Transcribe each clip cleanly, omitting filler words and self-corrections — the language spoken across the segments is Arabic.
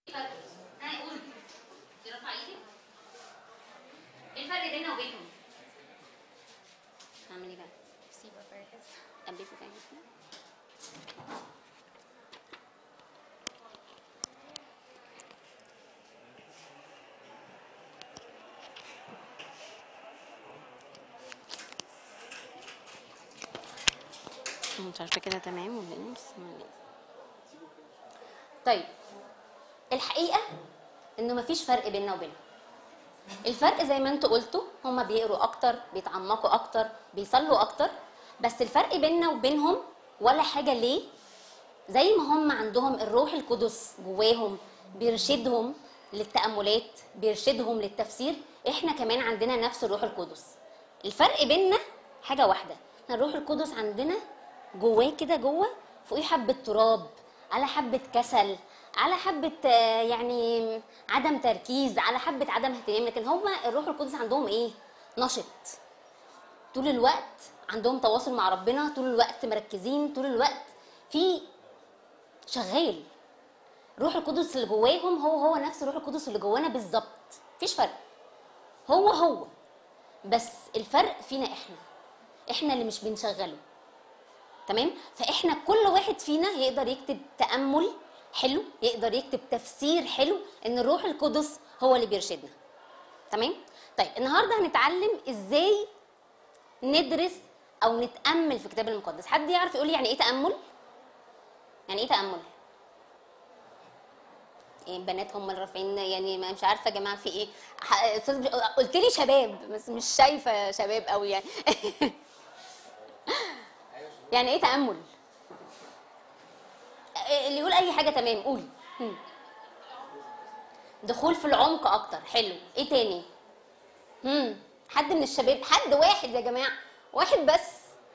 فرق؟ قول. ترفع ايدك. ايه الفرق بيننا وبينهم؟ هعمل ايه بقى؟ سيبه فاكس ألبسه فاكس كده؟ مش عارفه كده تمام ولا ايه، بس طيب الحقيقه انه مفيش فرق بيننا وبينهم. الفرق زي ما انتوا قلتوا، هما بيقروا اكتر، بيتعمقوا اكتر، بيصلوا اكتر، بس الفرق بيننا وبينهم ولا حاجه. ليه؟ زي ما هم عندهم الروح القدس جواهم بيرشدهم للتأملات، بيرشدهم للتفسير، احنا كمان عندنا نفس الروح القدس. الفرق بيننا حاجه واحده، احنا الروح القدس عندنا جواه كده، جوه فوقيه حبه تراب، على حبه كسل، على حبه يعني عدم تركيز، على حبه عدم اهتمام. لكن هما الروح القدس عندهم ايه؟ نشط طول الوقت، عندهم تواصل مع ربنا طول الوقت، مركزين طول الوقت، في شغال. روح القدس اللي جواهم هو نفس الروح القدس اللي جوانا بالظبط، مفيش فرق، هو بس الفرق فينا احنا اللي مش بنشغله. تمام؟ فاحنا كل واحد فينا يقدر يكتب تأمل حلو، يقدر يكتب تفسير حلو، ان الروح القدس هو اللي بيرشدنا. تمام؟ طيب النهارده هنتعلم ازاي ندرس او نتأمل في الكتاب المقدس. حد يعرف يقول لي يعني ايه تأمل؟ يعني ايه تأمل؟ البنات هم اللي رافعين، يعني مش عارفه يا جماعه في ايه. استاذ قلت لي شباب بس مش شايفه شباب قوي يعني. يعني ايه تأمل؟ اللي يقول اي حاجه تمام قولي. دخول في العمق اكتر، حلو. ايه تاني؟ حد من الشباب، حد واحد يا جماعه، واحد بس.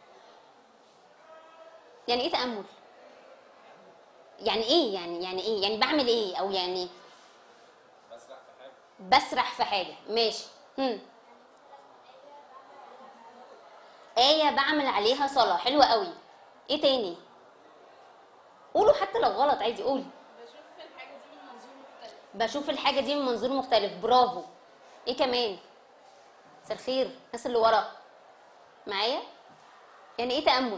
يعني ايه تأمل؟ يعني ايه يعني ايه يعني بعمل ايه، او يعني بسرح في حاجه. ماشي. آية بعمل عليها صلاة، حلوة قوي. ايه تاني؟ قولوا حتى لو غلط عادي، قولي. بشوف الحاجة دي من منظور مختلف، برافو. ايه كمان؟ مساء الخير الناس اللي ورا معايا. يعني ايه تأمل؟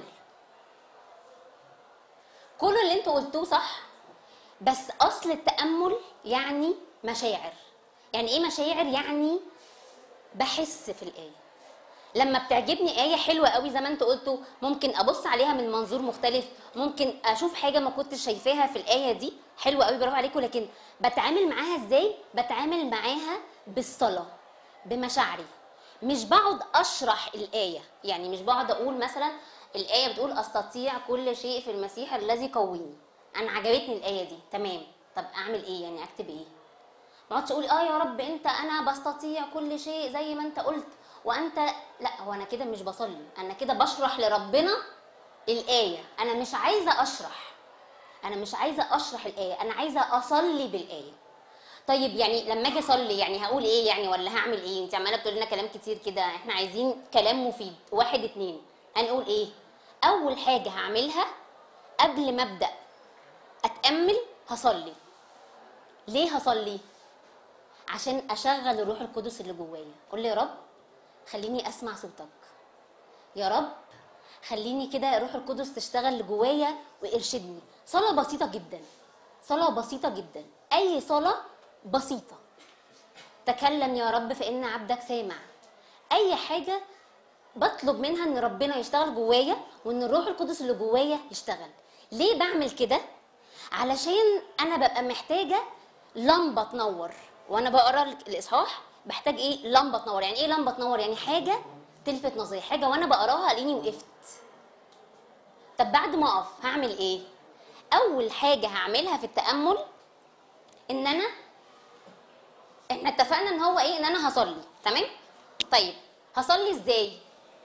كل اللي انتوا قلتوه صح، بس اصل التأمل يعني مشاعر. يعني ايه مشاعر؟ يعني بحس في الآية. لما بتعجبني آية حلوة قوي زي ما انتوا قلتوا، ممكن ابص عليها من منظور مختلف، ممكن اشوف حاجة ما كنتش شايفاها في الآية دي، حلوة قوي، برافو عليكم. لكن بتعامل معاها ازاي؟ بتعامل معاها بالصلاة، بمشاعري. مش بقعد اشرح الآية، يعني مش بقعد اقول مثلا الآية بتقول استطيع كل شيء في المسيح الذي قويني، انا عجبتني الآية دي، تمام، طب اعمل ايه؟ يعني اكتب ايه؟ ما اقعدش اقول يا رب انت، انا بستطيع كل شيء زي ما انت قلت وانت، لا، هو انا كده مش بصلي، انا كده بشرح لربنا الايه. انا مش عايزه اشرح، انا مش عايزه اشرح الايه، انا عايزه اصلي بالايه. طيب يعني لما اجي اصلي يعني هقول ايه يعني، ولا هعمل ايه؟ انت عماله بتقول لنا كلام كتير كده، احنا عايزين كلام مفيد. واحد اتنين، هنقول ايه؟ اول حاجه هعملها قبل ما ابدا اتامل، هصلي. ليه هصلي؟ عشان اشغل الروح القدس اللي جوايا. قول لي يا رب خليني اسمع صوتك، يا رب خليني كده الروح القدس تشتغل جوايا ويرشدني. صلاة بسيطة جدا، صلاة بسيطة جدا، اي صلاة بسيطة. تكلم يا رب فإن عبدك سامع. اي حاجة بطلب منها ان ربنا يشتغل جوايا وان الروح القدس اللي جوايا يشتغل. ليه بعمل كده؟ علشان انا ببقى محتاجة لمبة تنور وانا بقرا الاصحاح. بحتاج ايه؟ لمبة تنور. يعني ايه لمبة تنور؟ يعني حاجة تلفت نظري، حاجة وانا بقراها الاقيني وقفت. طب بعد ما اقف هعمل ايه؟ اول حاجة هعملها في التأمل ان احنا اتفقنا ان هو ايه؟ ان انا هصلي، تمام؟ طيب هصلي ازاي؟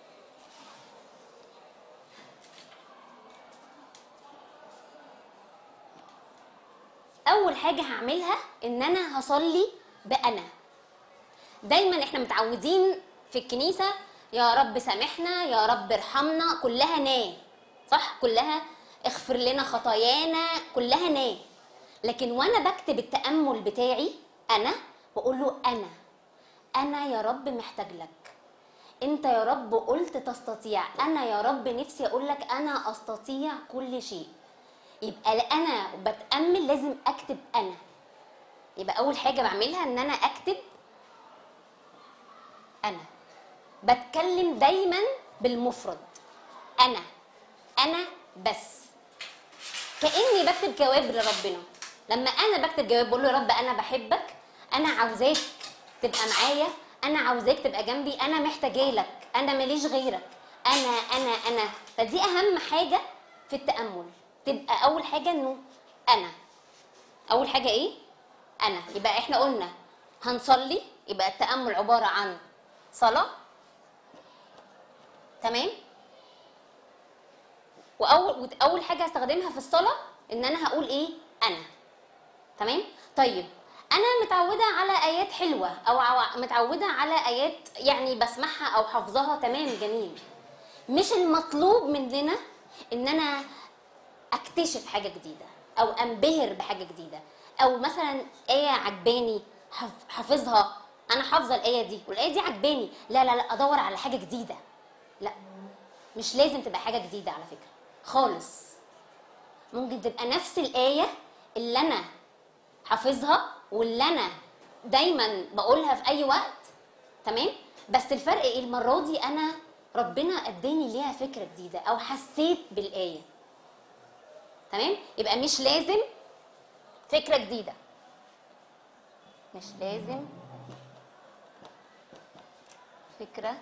اول حاجة هعملها ان انا هصلي بأنا. دايما احنا متعودين في الكنيسة يا رب سامحنا، يا رب ارحمنا، كلها نا، صح؟ كلها اغفر لنا خطايانا، كلها نا. لكن وانا بكتب التامل بتاعي انا بقول له انا يا رب محتاج لك، انت يا رب قلت تستطيع، انا يا رب نفسي اقول لك انا استطيع كل شيء. يبقى انا بتامل لازم اكتب انا. يبقى اول حاجه بعملها ان انا اكتب انا. بتكلم دايما بالمفرد، انا بس، كاني بكتب جواب لربنا. لما انا بكتب جواب بقول له يا رب انا بحبك، انا عاوزاك تبقى معايا، انا عاوزاك تبقى جنبي، انا محتاجه لك، انا ماليش غيرك، انا. فدي اهم حاجه في التامل. تبقى اول حاجه انه انا. اول حاجه ايه؟ انا. يبقى احنا قلنا هنصلي، يبقى التامل عباره عن صلاه، تمام؟ واول حاجه هستخدمها في الصلاه ان انا هقول ايه؟ انا. تمام؟ طيب انا متعوده على ايات حلوه او متعوده على ايات يعني بسمعها او حافظاها، تمام جميل. مش المطلوب مننا ان انا اكتشف حاجه جديده او انبهر بحاجه جديده، او مثلا ايه عجباني حافظها، انا حافظه الايه دي والايه دي عجباني، لا ادور على حاجه جديده. لا، مش لازم تبقى حاجه جديده على فكره خالص. ممكن تبقى نفس الايه اللي انا حافظها واللي انا دايما بقولها في اي وقت، تمام؟ بس الفرق ايه؟ المره دي انا ربنا اداني ليها فكره جديده او حسيت بالايه، تمام؟ يبقى مش لازم فكره جديده، مش لازم فكره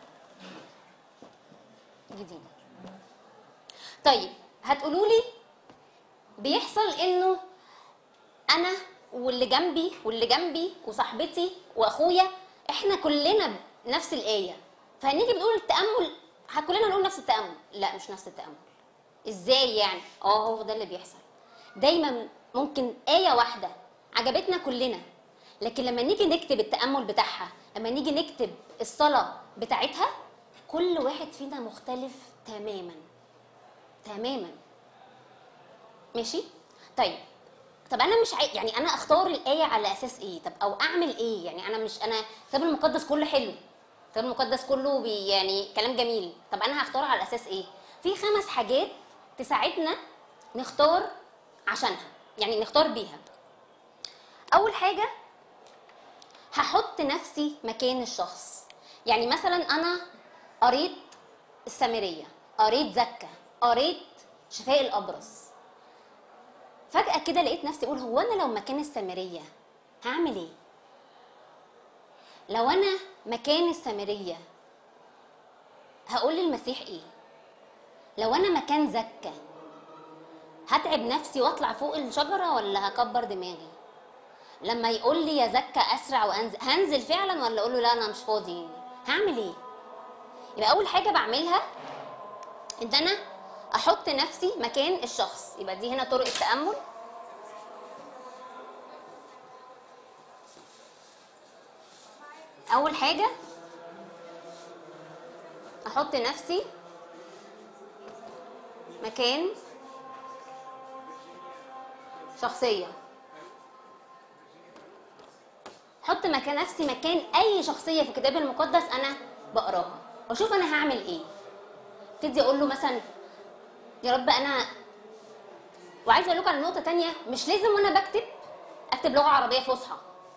جديده. طيب هتقولوا لي بيحصل انه انا واللي جنبي وصاحبتي واخويا احنا كلنا نفس الايه، فهنيجي بنقول التامل كلنا نقول نفس التامل. لا، مش نفس التامل. ازاي يعني؟ هو ده اللي بيحصل. دايما ممكن ايه واحده عجبتنا كلنا، لكن لما نيجي نكتب التامل بتاعها، لما نيجي نكتب الصلاه بتاعتها، كل واحد فينا مختلف تماما تماما. ماشي؟ طب انا مش يعني انا اختار الايه على اساس ايه؟ طب او اعمل ايه؟ يعني انا الكتاب المقدس كله حلو، الكتاب المقدس كله يعني كلام جميل، طب انا هختار على اساس ايه؟ في 5 حاجات تساعدنا نختار عشانها، يعني نختار بيها. اول حاجه هحط نفسي مكان الشخص. يعني مثلا انا قريت السامريه، قريت زكا، قريت شفاء الابرص، فجأة كده لقيت نفسي اقول هو انا لو مكان السامرية هعمل ايه؟ لو انا مكان السامرية هقول للمسيح ايه؟ لو انا مكان زكا هتعب نفسي واطلع فوق الشجرة ولا هكبر دماغي؟ لما يقول لي يا زكا اسرع وانزل، هنزل فعلا ولا اقول له لا انا مش فاضي؟ هعمل ايه؟ يبقى اول حاجة بعملها ان انا احط نفسي مكان الشخص. يبقى دي هنا طرق التأمل. اول حاجة احط نفسي مكان شخصية، احط نفسي مكان اي شخصية في الكتاب المقدس انا بقراها واشوف انا هعمل ايه. ابتدي اقول له مثلا يا رب انا، وعايزه اقول لكم على نقطه تانية، مش لازم وانا اكتب لغه عربيه فصحى.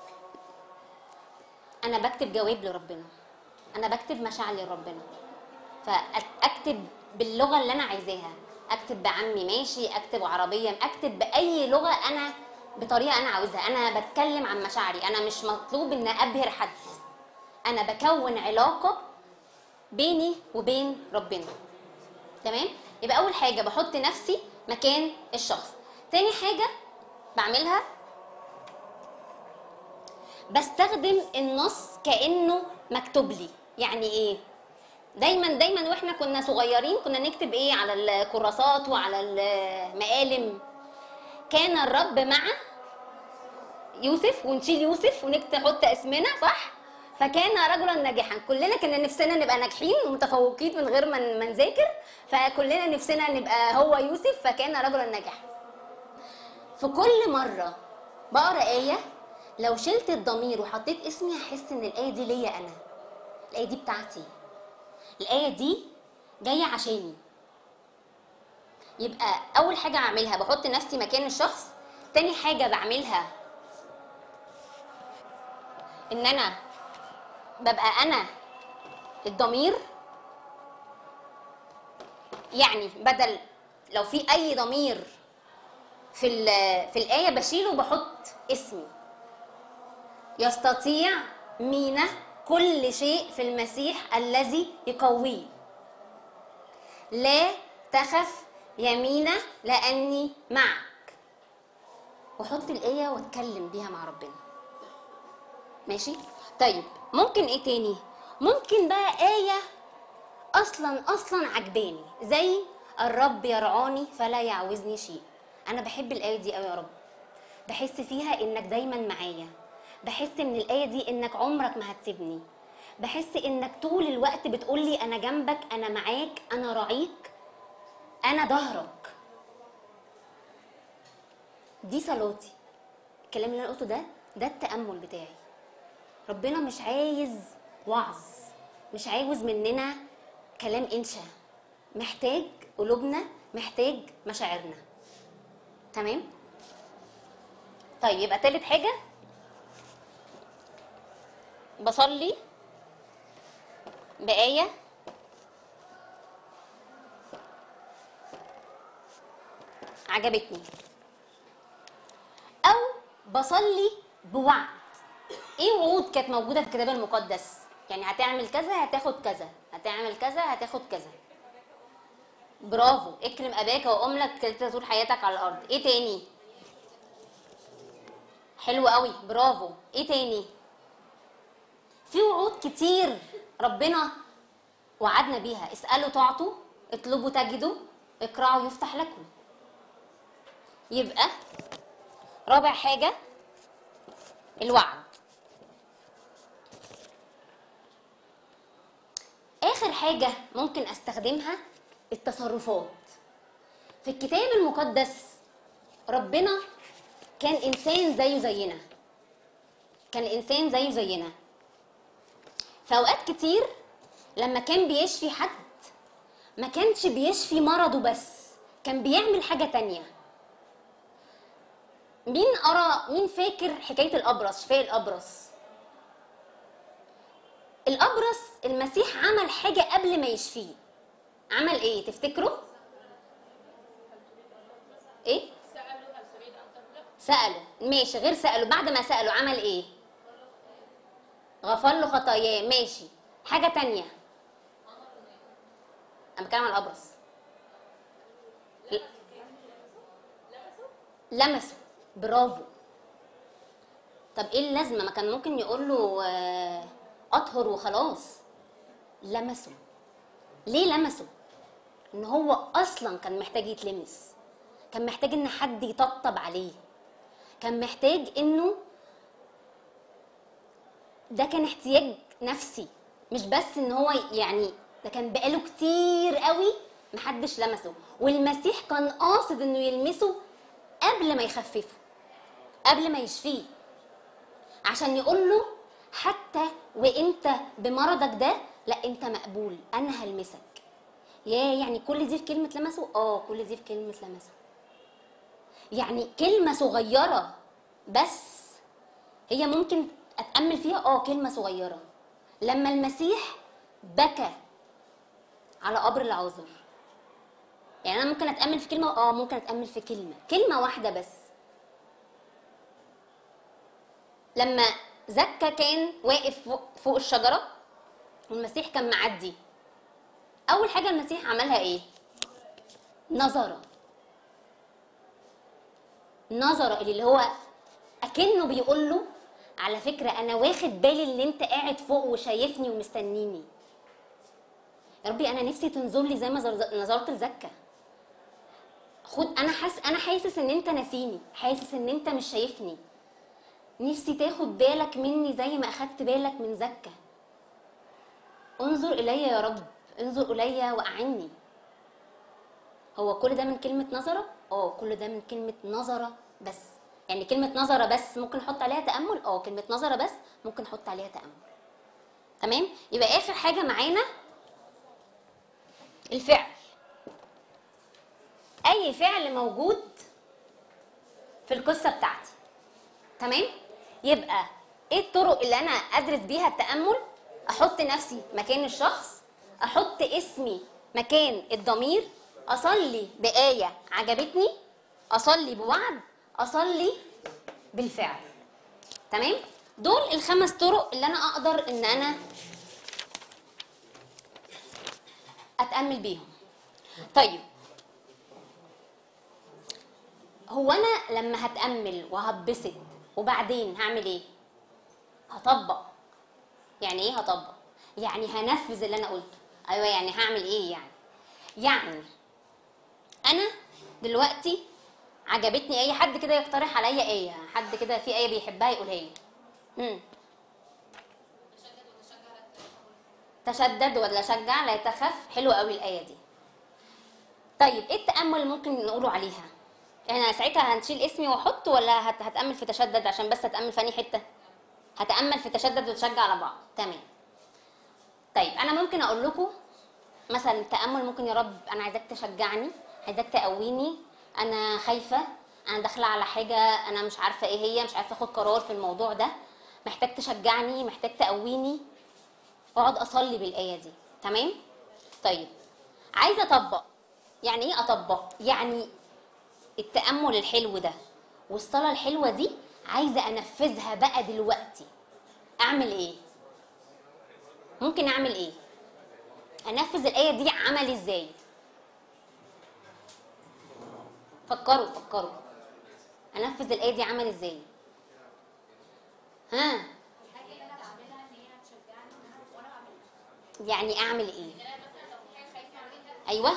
انا بكتب جواب لربنا، انا بكتب مشاعر لربنا، فاكتب باللغه اللي انا عايزاها، اكتب بعمي ماشي، اكتب عربيه، اكتب باي لغه انا بطريقه انا عاوزها. انا بتكلم عن مشاعري، انا مش مطلوب ان ابهر حد، انا بكون علاقه بيني وبين ربنا، تمام؟ يبقى اول حاجه بحط نفسي مكان الشخص. تاني حاجه بعملها بستخدم النص كانه مكتوب لي. يعني ايه؟ دايما واحنا كنا صغيرين كنا نكتب ايه على الكراسات وعلى المقالم؟ كان الرب مع يوسف، ونشيل يوسف نحط اسمنا، صح؟ فكان رجلا ناجحا. كلنا كنا نفسنا نبقى ناجحين ومتفوقين من غير ما نذاكر، فكلنا نفسنا نبقى هو يوسف، فكان رجلا ناجحا. في كل مره بقرا آية، لو شلت الضمير وحطيت اسمي هحس ان الآية دي ليا انا، الآية دي بتاعتي، الآية دي جاية عشاني. يبقى أول حاجة أعملها بحط نفسي مكان الشخص. تاني حاجة بعملها إن أنا ببقى أنا الضمير. يعني بدل لو في أي ضمير في الآية بشيله وبحط اسمي. يستطيع مينا كل شيء في المسيح الذي يقويه. لا تخف يا مينا لأني معك. وحط الآية واتكلم بيها مع ربنا. ماشي؟ طيب ممكن ايه تاني؟ ممكن بقى آية أصلا عجباني، زي الرب يرعاني فلا يعوزني شيء. أنا بحب الآية دي أوي يا رب، بحس فيها إنك دايما معايا، بحس من الآية دي إنك عمرك ما هتسيبني، بحس إنك طول الوقت بتقولي أنا جنبك، أنا معاك، أنا راعيك، أنا ظهرك. دي صلاتي. الكلام اللي أنا قلته ده التأمل بتاعي. ربنا مش عايز وعظ، مش عاوز مننا كلام إنشا، محتاج قلوبنا، محتاج مشاعرنا. تمام؟ طيب يبقى تالت حاجة بصلي بآية عجبتني، أو بصلي بوعد. إيه وعود كانت موجودة في الكتاب المقدس؟ يعني هتعمل كذا هتاخد كذا، هتعمل كذا هتاخد كذا. برافو، اكرم أباك وأمك كده طول حياتك على الأرض. إيه تاني؟ حلو قوي، برافو. إيه تاني؟ في وعود كتير ربنا وعدنا بيها. اسألوا تعطوا، اطلبوا تجدوا، اقرعوا يفتح لكم. يبقى رابع حاجة الوعد. آخر حاجة ممكن أستخدمها التصرفات. في الكتاب المقدس ربنا كان إنسان زيه زينا، كان إنسان زيه زينا. في أوقات كتير لما كان بيشفي حد ما كانش بيشفي مرضه بس، كان بيعمل حاجة تانية. مين فاكر حكاية الأبرص، شفاء الأبرص؟ الأبرص المسيح عمل حاجة قبل ما يشفيه. عمل ايه تفتكروا؟ ايه؟ سأله. ماشي، غير سأله، بعد ما سأله عمل ايه؟ غفر له خطاياه. ماشي، حاجة تانية. انا بتكلم عن الأبرص. لمسه. برافو. طب ايه اللازمة؟ ما كان ممكن يقول له اطهر وخلاص. لمسه. ليه لمسه؟ ان هو اصلا كان محتاج يتلمس، كان محتاج ان حد يطبطب عليه، كان محتاج انه ده كان احتياج نفسي، مش بس ان هو يعني ده كان بقاله كتير قوي محدش لمسه. والمسيح كان قاصد انه يلمسه قبل ما يخففه، قبل ما يشفيه، عشان يقول له حتى وانت بمرضك ده لا انت مقبول، انا هلمسك. يعني كل دي في كلمة لمسه؟ كل دي في كلمة لمسه. يعني كلمة صغيرة بس هي ممكن اتأمل فيها. كلمة صغيرة. لما المسيح بكى على قبر العازر، يعني انا ممكن اتأمل في كلمة، ممكن اتأمل في كلمة واحدة بس. لما زكا كان واقف فوق الشجرة والمسيح كان معدي، اول حاجة المسيح عملها ايه؟ نظرة اللي هو اكنه بيقول له على فكرة انا واخد بالي ان انت قاعد فوق وشايفني ومستنيني. يا ربي انا نفسي تنظر لي زي ما نظرت لزكا. انا حاسس ان انت ناسيني، حاسس ان انت مش شايفني، نفسي تاخد بالك مني زي ما اخدت بالك من زكا. انظر الي يا رب، انظر الي واعني. هو كل ده من كلمة نظرة؟ كل ده من كلمة نظرة بس. يعني كلمه نظر بس ممكن نحط عليها تامل، كلمه نظر بس ممكن نحط عليها تامل. تمام. يبقى اخر حاجه معانا الفعل. اي فعل موجود في القصه بتاعتي. تمام. يبقى ايه الطرق اللي انا ادرس بيها التامل؟ احط نفسي مكان الشخص، احط اسمي مكان الضمير، اصلي بايه عجبتني، اصلي بوعد، اصلي بالفعل. تمام. دول الخمس طرق اللي انا اقدر ان انا اتامل بيهم. طيب هو انا لما هتامل وهتبسط وبعدين هعمل ايه؟ هطبق. يعني ايه هطبق؟ يعني هنفذ اللي انا قلته. ايوه، يعني هعمل ايه يعني انا دلوقتي عجبتني اي حد كده يقترح عليا ايه، حد كده في ايه بيحبها يقولها لي. تشدد ولا شجع لا تخف. حلوه قوي الايه دي. طيب ايه التامل اللي ممكن نقوله عليها؟ احنا ساعتها هنشيل اسمي واحط، ولا هتامل في تشدد عشان بس هتامل في انهي حته؟ هتامل في تشدد وتشجع على بعض. تمام. طيب انا ممكن اقول لكم مثلا التامل ممكن: يا رب انا عايزاك تشجعني، عايزاك تقويني، انا خايفه، انا داخله على حاجه انا مش عارفه ايه هي، مش عارفه اخد قرار في الموضوع ده، محتاج تشجعني، محتاج تقويني. اقعد اصلي بالايه دي. تمام. طيب عايزه اطبق. يعني ايه اطبق؟ يعني التامل الحلو ده والصلاه الحلوه دي عايزه انفذها بقى دلوقتي. اعمل ايه؟ ممكن اعمل ايه؟ انفذ الايه دي عمل ازاي؟ فكروا انفذ الايه دي عمل ازاي؟ ها؟ يعني اعمل ايه؟ ايوه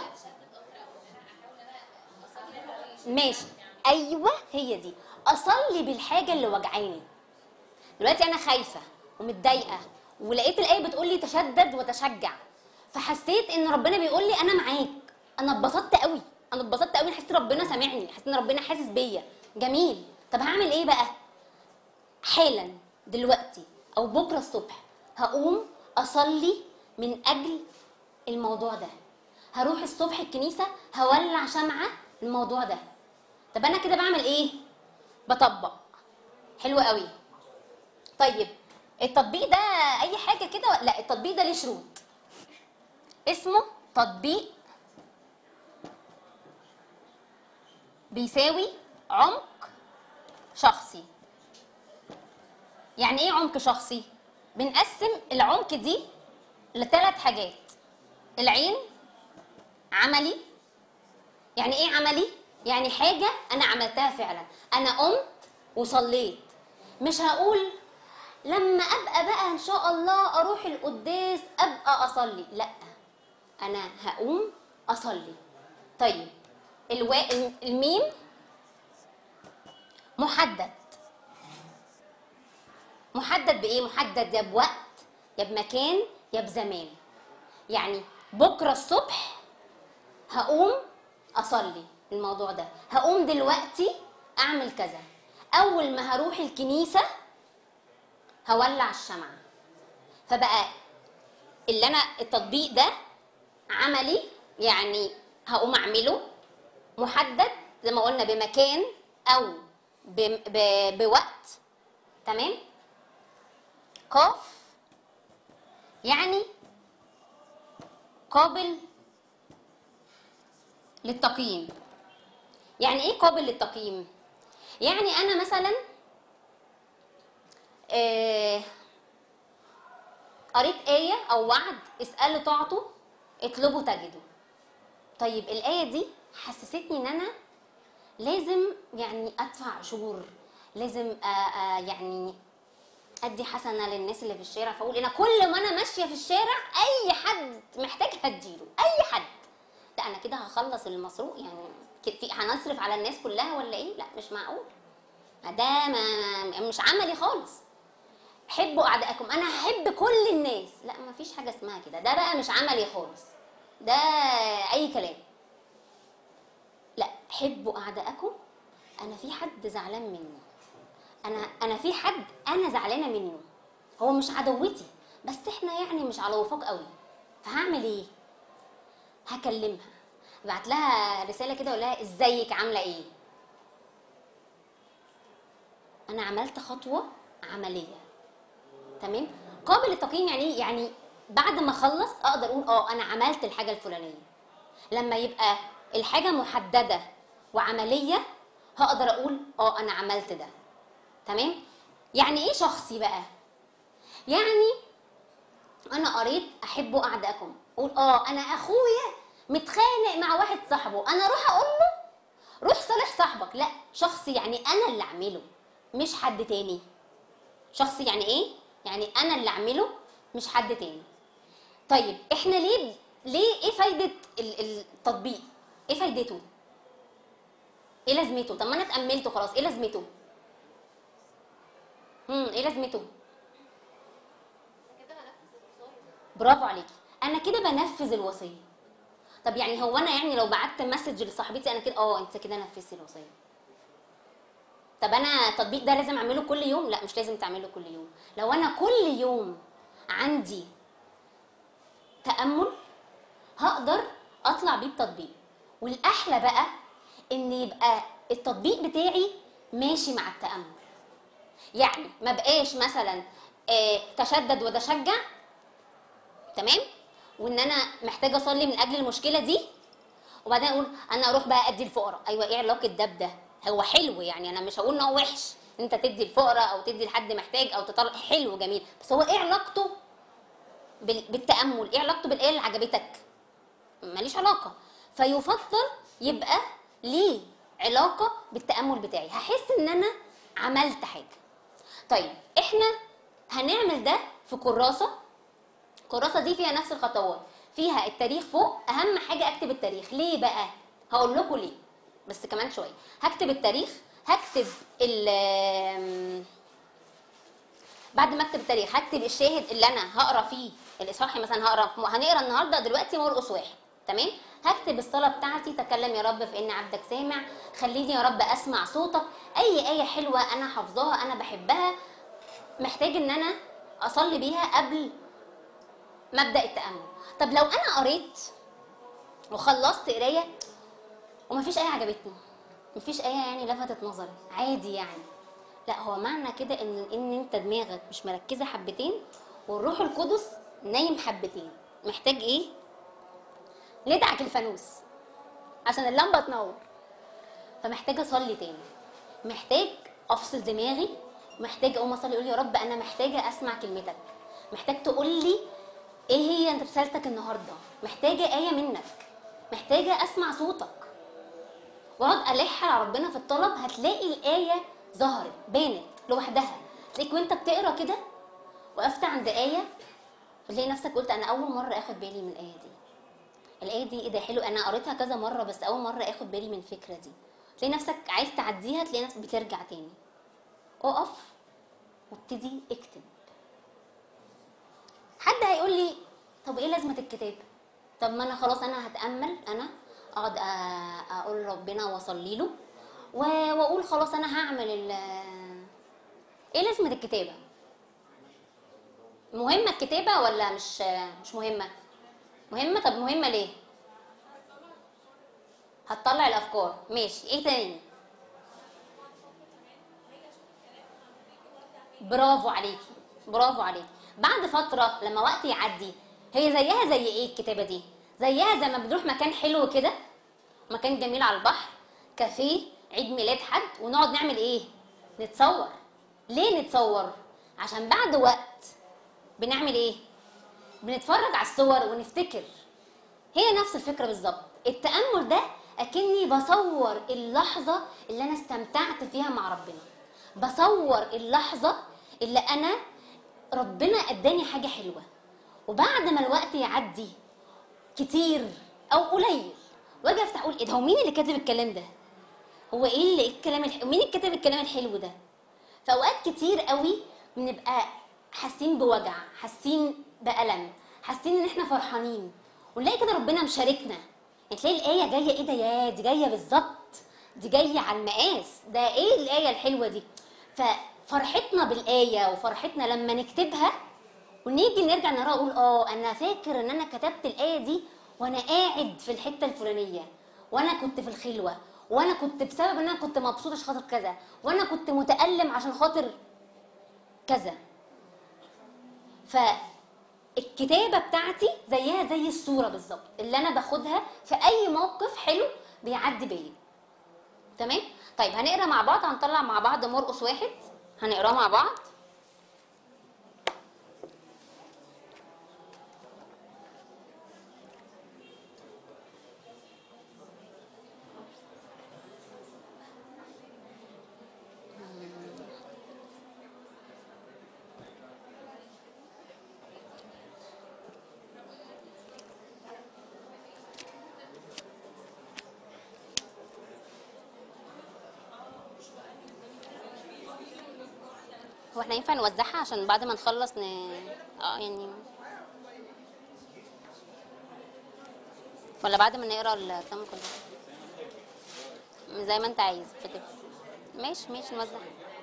ماشي، ايوه هي دي. اصلي بالحاجه اللي وجعاني. دلوقتي انا خايفه ومتضايقه ولقيت الايه بتقول لي تشدد وتشجع، فحسيت ان ربنا بيقول لي انا معاك. انا اتبسطت قوي، حسيت ربنا سامعني، حسيت ان ربنا حاسس بيا. جميل. طب هعمل ايه بقى؟ حالا دلوقتي او بكره الصبح هقوم اصلي من اجل الموضوع ده. هروح الصبح الكنيسه هولع شمعه الموضوع ده. طب انا كده بعمل ايه؟ بطبق. حلو قوي. طيب التطبيق ده اي حاجه كده؟ لا، التطبيق ده ليه شروط. اسمه تطبيق بيساوي عمق شخصي. يعني ايه عمق شخصي؟ بنقسم العمق دي لثلاث حاجات. العين عملي. يعني ايه عملي؟ يعني حاجه انا عملتها فعلا. انا قمت وصليت. مش هقول لما ابقى بقى ان شاء الله اروح القداس ابقى اصلي. لا، انا هقوم اصلي. طيب الميم محدد. محدد بايه؟ محدد يا بوقت يا بمكان يا بزمان. يعني بكره الصبح هقوم اصلي الموضوع ده، هقوم دلوقتي اعمل كذا، اول ما هروح الكنيسه هولع الشمعة. فبقى اللي انا التطبيق ده عملي، يعني هقوم اعمله. محدد زي ما قلنا بمكان او بوقت. تمام. قاف يعني قابل للتقييم. يعني ايه قابل للتقييم؟ يعني انا مثلا قريت آية أو وعد: اسألوا تعطوا، اطلبوا تجدوا. طيب الآية دي حسستني إن أنا لازم يعني أدفع عشور، لازم يعني أدي حسنة للناس اللي في الشارع. فأقول أنا كل ما أنا ماشية في الشارع أي حد محتاج هديله، أي حد. لا أنا كده هخلص المصروف، يعني هنصرف على الناس كلها ولا إيه؟ لا مش معقول. ده مش عملي خالص. حبوا اعدائكم. انا هحب كل الناس. لا مفيش حاجه اسمها كده. ده بقى مش عملي خالص، ده اي كلام. لا، حبوا اعدائكم. انا في حد زعلان مني، انا في حد انا زعلانه منه، هو مش عدوتي بس احنا يعني مش على وفاق قوي، فهعمل ايه؟ هكلمها، ابعت لها رساله كده اقول لها ازيك عامله ايه. انا عملت خطوه عمليه، تمام؟ قابل للتقييم يعني ايه؟ يعني بعد ما اخلص اقدر اقول انا عملت الحاجه الفلانيه. لما يبقى الحاجه محدده وعمليه هقدر اقول انا عملت ده، تمام؟ يعني ايه شخصي بقى؟ يعني انا قريت احبوا اعدائكم، اقول انا اخويا متخانق مع واحد صاحبه، انا اروح اقول له روح صالح صاحبك. لا، شخصي يعني انا اللي اعمله مش حد تاني. شخصي يعني ايه؟ يعني انا اللي اعمله مش حد تاني. طيب احنا ليه ايه فايده التطبيق؟ ايه فايدته؟ ايه لازمته؟ طب ما انا اتأملته خلاص، ايه لازمته؟ ايه لازمته؟ برافو عليكي، انا كده بنفذ الوصيه. طب يعني هو انا يعني لو بعت مسج لصاحبتي انا كده انت كده نفذتي الوصيه. طب انا التطبيق ده لازم اعمله كل يوم؟ لا، مش لازم تعمله كل يوم. لو انا كل يوم عندي تأمل هقدر اطلع بيه بتطبيق. والاحلى بقى ان يبقى التطبيق بتاعي ماشي مع التأمل. يعني ما بقاش مثلا تشدد وتشجع، تمام، وان انا محتاجه اصلي من اجل المشكله دي وبعدين اقول انا اروح بقى ادي الفقراء. ايوه، ايه علاقه ده بده؟ هو حلو يعني، انا مش هقول ان هو وحش ان انت تدي الفقراء او تدي لحد محتاج او تطلع، حلو جميل، بس هو ايه علاقته بالتأمل؟ ايه علاقته بالايه اللي عجبتك؟ ماليش علاقه. فيفضل يبقى ليه علاقه بالتأمل بتاعي، هحس ان انا عملت حاجه. طيب احنا هنعمل ده في كراسه. الكراسه دي فيها نفس الخطوات، فيها التاريخ فوق. اهم حاجه اكتب التاريخ. ليه بقى؟ هقول لكم ليه بس كمان شويه. هكتب التاريخ، هكتب بعد ما اكتب التاريخ هكتب الشاهد اللي انا هقرا فيه الاصحاحي. مثلا هنقرا النهارده دلوقتي مرقس 1، تمام؟ هكتب الصلاه بتاعتي، تكلم يا رب في ان عبدك سامع، خليني يا رب اسمع صوتك. اي ايه حلوه انا حافظاها انا بحبها محتاج ان انا اصلي بيها قبل مبدأ التأمل. طب لو انا قريت وخلصت قرايه ومفيش ايه عجبتني، مفيش ايه يعني لفتت نظري، عادي يعني، لا، هو معنى كده ان انت دماغك مش مركزه حبتين والروح القدس نايم حبتين. محتاج ايه؟ ندعك الفانوس عشان اللمبه تنور. فمحتاج اصلي تاني، محتاج افصل دماغي، محتاج اقوم اصلي اقول يا رب انا محتاجه اسمع كلمتك، محتاج تقول لي ايه هي انت رسالتك النهارده، محتاجه ايه منك، محتاجه اسمع صوتك. واقعد الح على ربنا في الطلب، هتلاقي الايه ظهرت بانت لوحدها. تلاقيك وانت بتقرا كده وقفت عند ايه وتلاقي نفسك قلت انا اول مره اخد بالي من الايه دي. الايه دي ايه ده حلو، انا قريتها كذا مره بس اول مره اخد بالي من الفكره دي. تلاقي نفسك عايز تعديها، تلاقي نفسك بترجع تاني. اقف وابتدي اكتب. حد هيقول لي طب ايه لازمه الكتاب؟ طب ما انا خلاص انا هتامل، انا اقعد اقول ربنا واصلي له واقول خلاص انا هعمل ايه لازمه الكتابه؟ مهمه الكتابه ولا مش مهمه؟ مهمه. طب مهمه ليه؟ هتطلع الافكار، ماشي، ايه تاني؟ برافو عليكي، برافو عليكي. بعد فتره لما وقت يعدي هي زيها زي ايه الكتابه دي؟ زيها زي ما بنروح مكان حلو كده، مكان جميل على البحر، كافيه، عيد ميلاد حد، ونقعد نعمل ايه؟ نتصور. ليه نتصور؟ عشان بعد وقت بنعمل ايه؟ بنتفرج على الصور ونفتكر. هي نفس الفكره بالظبط. التامل ده اكني بصور اللحظه اللي انا استمتعت فيها مع ربنا، بصور اللحظه اللي انا ربنا اداني حاجه حلوه. وبعد ما الوقت يعدي كتير او قليل واجي افتح اقول ايه ده، هو مين اللي كاتب الكلام ده؟ هو ايه اللي الكلام مين اللي كاتب الكلام الحلو ده؟ في اوقات كتير قوي بنبقى حاسين بوجع، حاسين بألم، حاسين ان احنا فرحانين، ونلاقي كده ربنا مشاركنا. يعني تلاقي الايه جايه، ايه ده، دي جايه بالظبط، دي جايه على المقاس ده، ايه الايه الحلوه دي؟ فرحتنا بالآية وفرحتنا لما نكتبها ونيجي نرجع نقراها نقول انا فاكر ان انا كتبت الآية دي وانا قاعد في الحتة الفلانية، وانا كنت في الخلوة، وانا كنت بسبب ان انا كنت مبسوط عشان خاطر كذا، وانا كنت متألم عشان خاطر كذا. فالكتابة بتاعتي زيها زي الصورة بالظبط اللي انا باخدها في اي موقف حلو بيعدي بيا. تمام؟ طيب هنقرا مع بعض، هنطلع مع بعض مرقس 1، هنقراه مع بعض. هو احنا ينفع نوزعها عشان بعد ما نخلص يعني، ولا بعد ما نقرا الكلام كله؟ زي ما انت عايز، مش هتفرق. ماشي نوزع.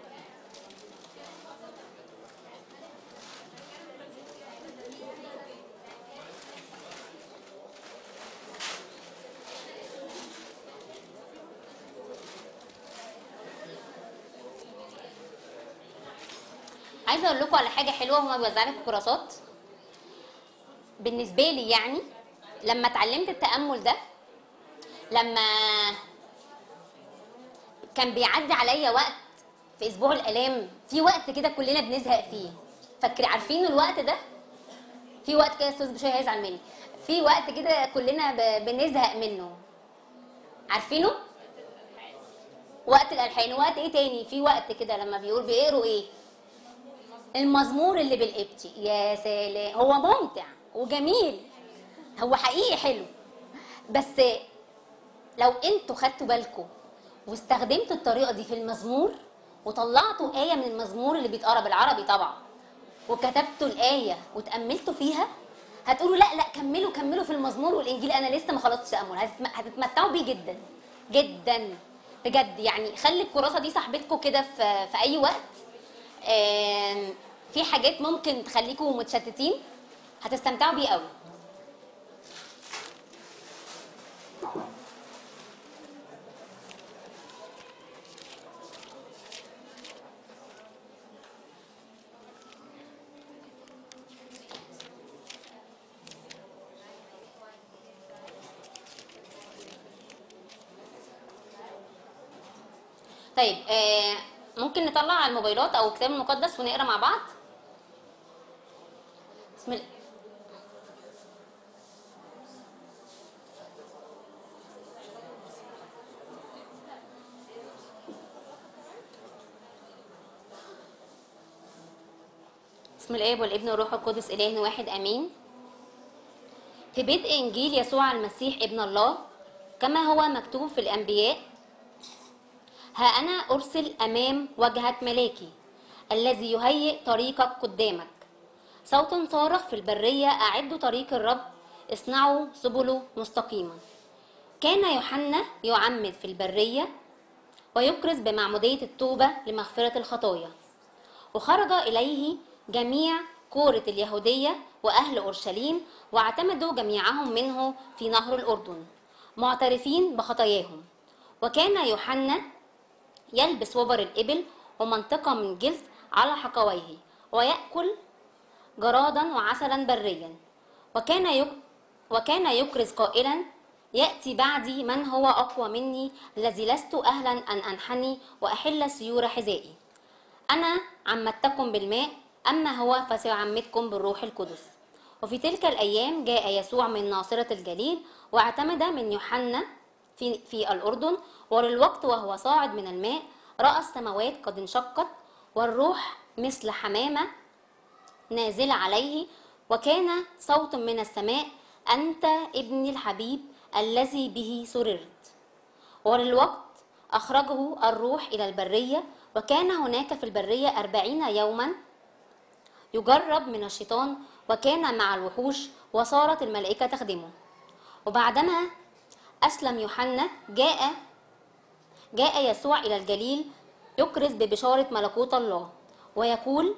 عايزه اقول لكم على حاجه حلوه، هما بيوزعوا لك كراسات. بالنسبه لي يعني لما اتعلمت التامل ده، لما كان بيعدي عليا وقت في اسبوع الالام، في وقت كده كلنا بنزهق فيه، عارفين الوقت ده؟ في وقت كده استاذ بشوي هيزعل مني، في وقت كده كلنا بنزهق منه، عارفينه؟ وقت الالحان. وقت ايه تاني؟ في وقت كده لما بيقروا ايه؟ المزمور اللي بالقبطي. يا سلام، هو ممتع وجميل، هو حقيقي حلو، بس لو انتوا خدتوا بالكم واستخدمتوا الطريقه دي في المزمور وطلعتوا آية من المزمور اللي بيتقرا بالعربي طبعا وكتبتوا الآية وتأملتوا فيها، هتقولوا لا كملوا في المزمور والإنجيل، أنا لسه ما خلصتش تأمل. هتتمتعوا بيه جدا جدا بجد. يعني خلي الكراسة دي صاحبتكم كده في أي وقت. في حاجات ممكن تخليكم متشتتين، هتستمتعوا بيه قوي. طيب ممكن نطلع على الموبايلات او الكتاب المقدس ونقرا مع بعض. بسم الله. بسم الاب والابن والروح القدس اله واحد امين. في بدء انجيل يسوع المسيح ابن الله كما هو مكتوب في الانبياء: ها أنا أرسل أمام وجهك ملاكي الذي يهيئ طريقك قدامك. صوت صارخ في البرية: أعدوا طريق الرب، اصنعوا سبله مستقيما. كان يوحنا يعمد في البرية ويكرز بمعمودية التوبة لمغفرة الخطايا، وخرج إليه جميع كورة اليهودية وأهل أورشليم، واعتمدوا جميعهم منه في نهر الأردن معترفين بخطاياهم. وكان يوحنا يلبس وبر الإبل ومنطقة من جلد على حقويه، ويأكل جرادا وعسلا بريا. وكان يكرز قائلا: يأتي بعدي من هو أقوى مني، الذي لست أهلا أن أنحني وأحل سيور حذائي. أنا عمدتكم بالماء، أما هو فسيعمدكم بالروح القدس. وفي تلك الأيام جاء يسوع من ناصرة الجليل واعتمد من يوحنا في الأردن، وللوقت وهو صاعد من الماء رأى السماوات قد انشقت والروح مثل حمامة نازلة عليه، وكان صوت من السماء: أنت ابني الحبيب الذي به سررت. وللوقت أخرجه الروح إلى البرية، وكان هناك في البرية 40 يوما يجرب من الشيطان، وكان مع الوحوش، وصارت الملائكة تخدمه. وبعدما أسلم يوحنا جاء يسوع إلى الجليل يكرز ببشارة ملكوت الله ويقول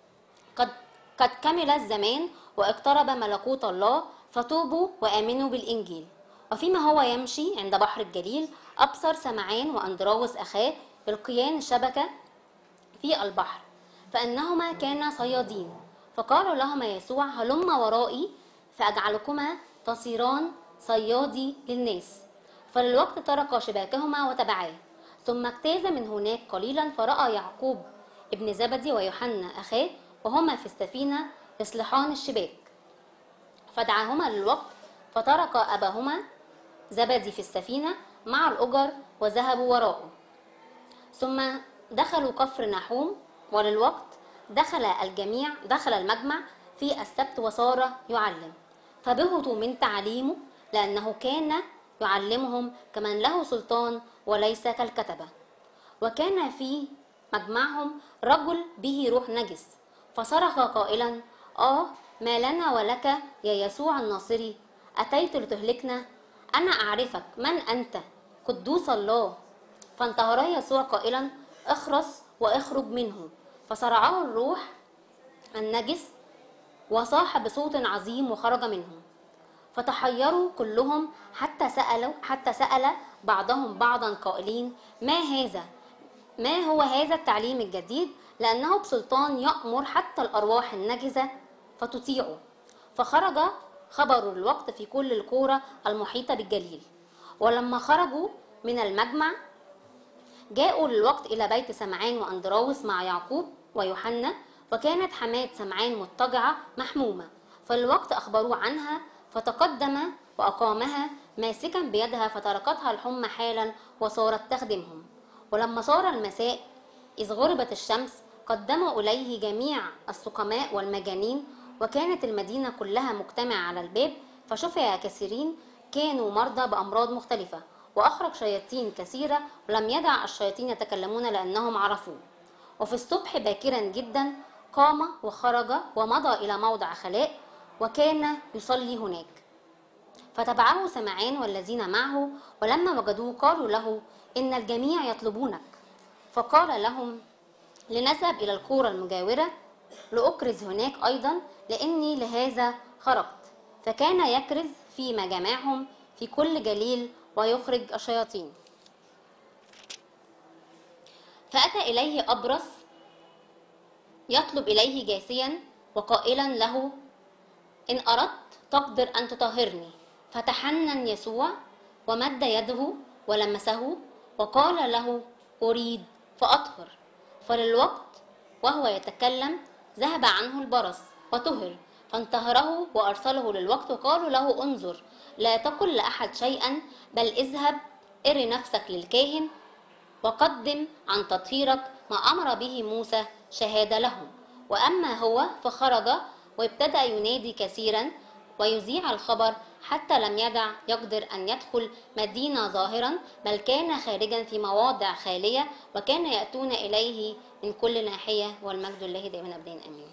قد كمل الزمان واقترب ملكوت الله، فتوبوا وآمنوا بالإنجيل. وفيما هو يمشي عند بحر الجليل أبصر سمعان وأندراوس أخاه يلقيان الشبكة في البحر، فإنهما كانا صيادين. فقال لهما يسوع: هلما ورائي فأجعلكما تصيران صيادي للناس. فللوقت تركا شباكهما وتبعاه. ثم اجتاز من هناك قليلا فرأى يعقوب ابن زبدي ويوحنا أخاه وهما في السفينة يصلحان الشباك، فدعاهما للوقت، فترك أباهما زبدي في السفينة مع الأجر وذهبوا وراءه. ثم دخلوا كفر نحوم، وللوقت دخل المجمع في السبت وصار يعلم، فبهتوا من تعليمه، لأنه كان يعلمهم كمن له سلطان وليس كالكتبة. وكان في مجمعهم رجل به روح نجس، فصرخ قائلا: ما لنا ولك يا يسوع الناصري؟ أتيت لتهلكنا؟ أنا أعرفك من أنت، قدوس الله. فانتهر يسوع قائلا: اخرس واخرج منه. فصرعه الروح النجس وصاح بصوت عظيم وخرج منهم. فتحيروا كلهم حتى سأل بعضهم بعضا قائلين: ما هو هذا التعليم الجديد؟ لأنه بسلطان يأمر حتى الأرواح النجسة فتطيعه. فخرج خبر الوقت في كل القرى المحيطة بالجليل. ولما خرجوا من المجمع جاءوا للوقت إلى بيت سمعان وأندراوس مع يعقوب ويوحنا، وكانت حماة سمعان مضطجعة محمومة. فالوقت أخبروه عنها، فتقدم وأقامها ماسكا بيدها، فتركتها الحمى حالا وصارت تخدمهم. ولما صار المساء إذ غربت الشمس قدموا إليه جميع السقماء والمجانين، وكانت المدينة كلها مجتمعة على الباب. فشفع كثيرين كانوا مرضى بأمراض مختلفة، وأخرج شياطين كثيرة، ولم يدع الشياطين يتكلمون لأنهم عرفوه. وفي الصبح باكرا جدا قام وخرج ومضى إلى موضع خلاء، وكان يصلي هناك. فتبعه سمعان والذين معه، ولما وجدوه قالوا له: إن الجميع يطلبونك. فقال لهم: لنذهب إلى القرى المجاورة لأكرز هناك أيضا، لأني لهذا خرجت. فكان يكرز في مجامعهم في كل جليل ويخرج الشياطين. فأتى إليه أبرص يطلب إليه جاسيا وقائلا له: إن أردت تقدر أن تطهرني. فتحنن يسوع ومد يده ولمسه وقال له: أريد فأطهر. فللوقت وهو يتكلم ذهب عنه البرص وطهر، فانتهره وأرسله للوقت، وقالوا له: انظر، لا تقل لأحد شيئا، بل اذهب ارِ نفسك للكاهن وقدم عن تطهيرك ما أمر به موسى شهادة لهم. وأما هو فخرج وابتدأ ينادي كثيرا ويذيع الخبر، حتى لم يقدر أن يدخل مدينة ظاهرا، بل كان خارجا في مواضع خالية، وكان يأتون إليه من كل ناحية، والمجد لله دائما أبدين آمين.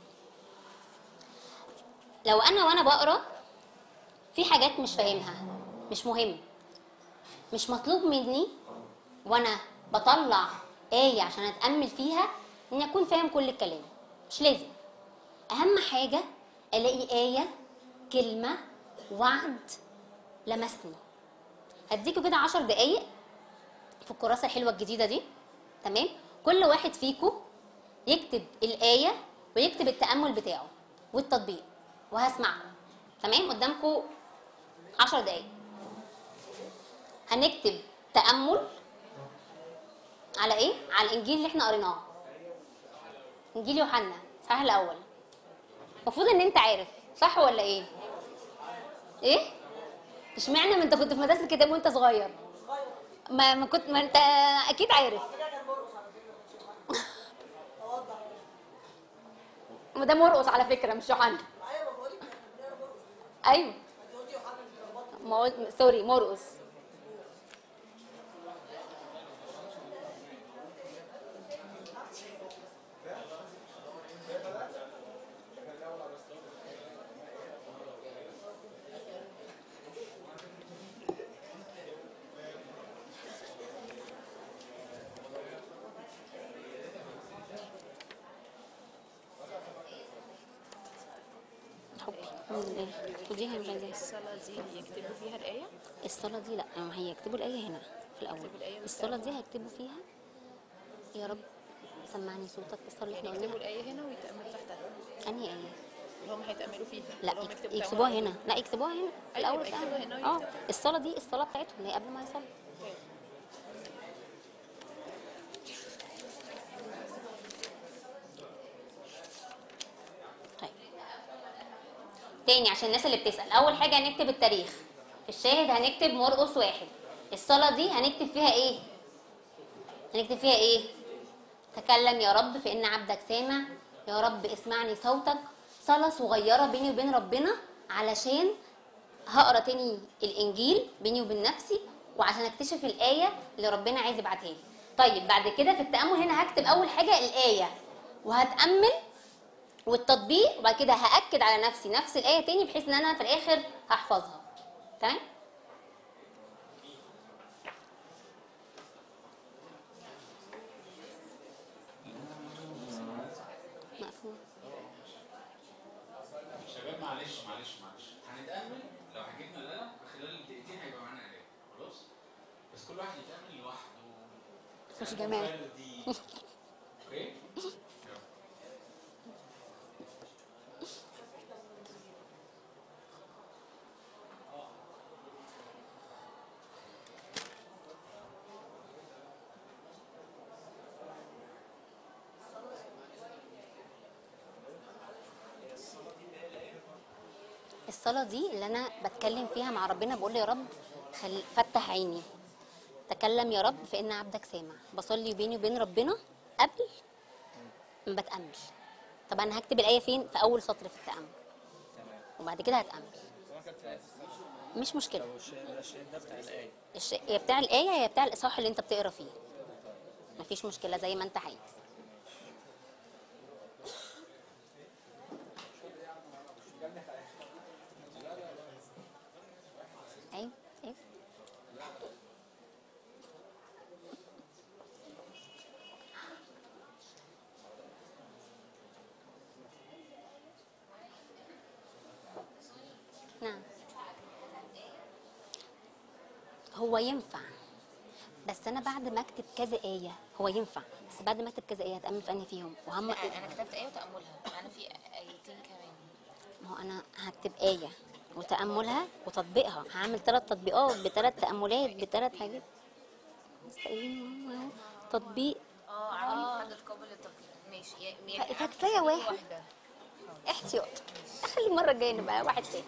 لو وأنا بقرأ في حاجات مش فاهمها، مش مهم، مش مطلوب مني وأنا بطلع آية عشان أتأمل فيها إني أكون فاهم كل الكلام، مش لازم. أهم حاجة ألاقي آية، كلمة، وعد لمسني. هديكوا كده 10 دقايق في الكراسة الحلوة الجديدة دي، تمام؟ كل واحد فيكم يكتب الآية ويكتب التأمل بتاعه والتطبيق، وهسمعكم. تمام؟ قدامكم 10 دقايق. هنكتب تأمل على ايه؟ على الانجيل اللي احنا قريناه، انجيل يوحنا صح الاول. المفروض ان انت عارف، صح ولا ايه؟ ايه؟ اشمعنى؟ ما انت كنت في مدرسه الكتاب وانت صغير. ما انت اكيد عارف. ده مرقص على فكره مش يوحنا. ايوه سوري، مرقص. خديها مش عايزاها. الصلاة دي يكتبوا فيها الآية؟ الصلاة دي لا، ما هيكتبوا الآية هنا في الأول. يكتبوا الآية الصلاة دي هيكتبوا فيها يا رب سمعني صوتك، الصلاة اللي يعني احنا يكتبوا قلناها. الآية هنا ويتأملوا تحتها. أنهي آية؟ اللي هم هيتأملوا فيها. لا ولا هم يكتبوا يكتبوها تأمل على هنا، طول؟ لا يكتبوها هنا في أيوة، الأول. يبقى يكتبوا هنا اه ويكتبوا. الصلاة دي الصلاة بتاعتهم اللي هي قبل ما يصلوا. طيب. طيب تاني عشان الناس اللي بتسأل، أول حاجة هنكتب التاريخ، في الشاهد هنكتب مرقس 1. الصلاة دي هنكتب فيها إيه؟ هنكتب فيها إيه؟ تكلم يا رب فإن عبدك سامع، يا رب اسمعني صوتك. صلاة صغيرة بيني وبين ربنا، علشان هقرا تاني الإنجيل بيني وبين نفسي، وعشان اكتشف الآية اللي ربنا عايز يبعتها لي. طيب بعد كده في التأمل هنا هكتب أول حاجة الآية، وهتأمل والتطبيق، وبعد كده هأكد على نفسي نفس الآية تاني، بحيث إن أنا في الآخر هحفظها. تمام؟ مقفول. شباب معلش هنتأمل. لو حكيتنا القلم خلال الدقيقتين هيبقى معانا قلم خلاص، بس كل واحد يتأمل لوحده. مش جماعي. اوكي؟ الصلاة دي اللي أنا بتكلم فيها مع ربنا، بقول له يا رب فتح عيني، تكلم يا رب فإن عبدك سامع. بصلي بيني وبين ربنا قبل ما بتأمل. طب أنا هكتب الآية فين؟ في أول سطر في التأمل، وبعد كده هتأمل. مش مشكلة. يا بتاع الآية يا بتاع الإصحاح اللي أنت بتقرا فيه، مفيش مشكلة زي ما أنت عايز. أيوه أيوه. نعم هو ينفع، بس انا بعد ما اكتب كذا ايه هو ينفع، بس بعد ما اكتب كذا ايه هتامل في انهي فيهم وهم. لا أنا كتبت آية وتأملها، أنا في آيتين كمان. ما هو انا هكتب ايه وتاملها وتطبيقها، هعمل 3 تطبيقات ب3 تاملات ب3 حاجات. تطبيق. حاجة قابل للتطبيق. ماشي. فكفايه واحد احتياط، خلي المره الجايه نبقى واحد تاني.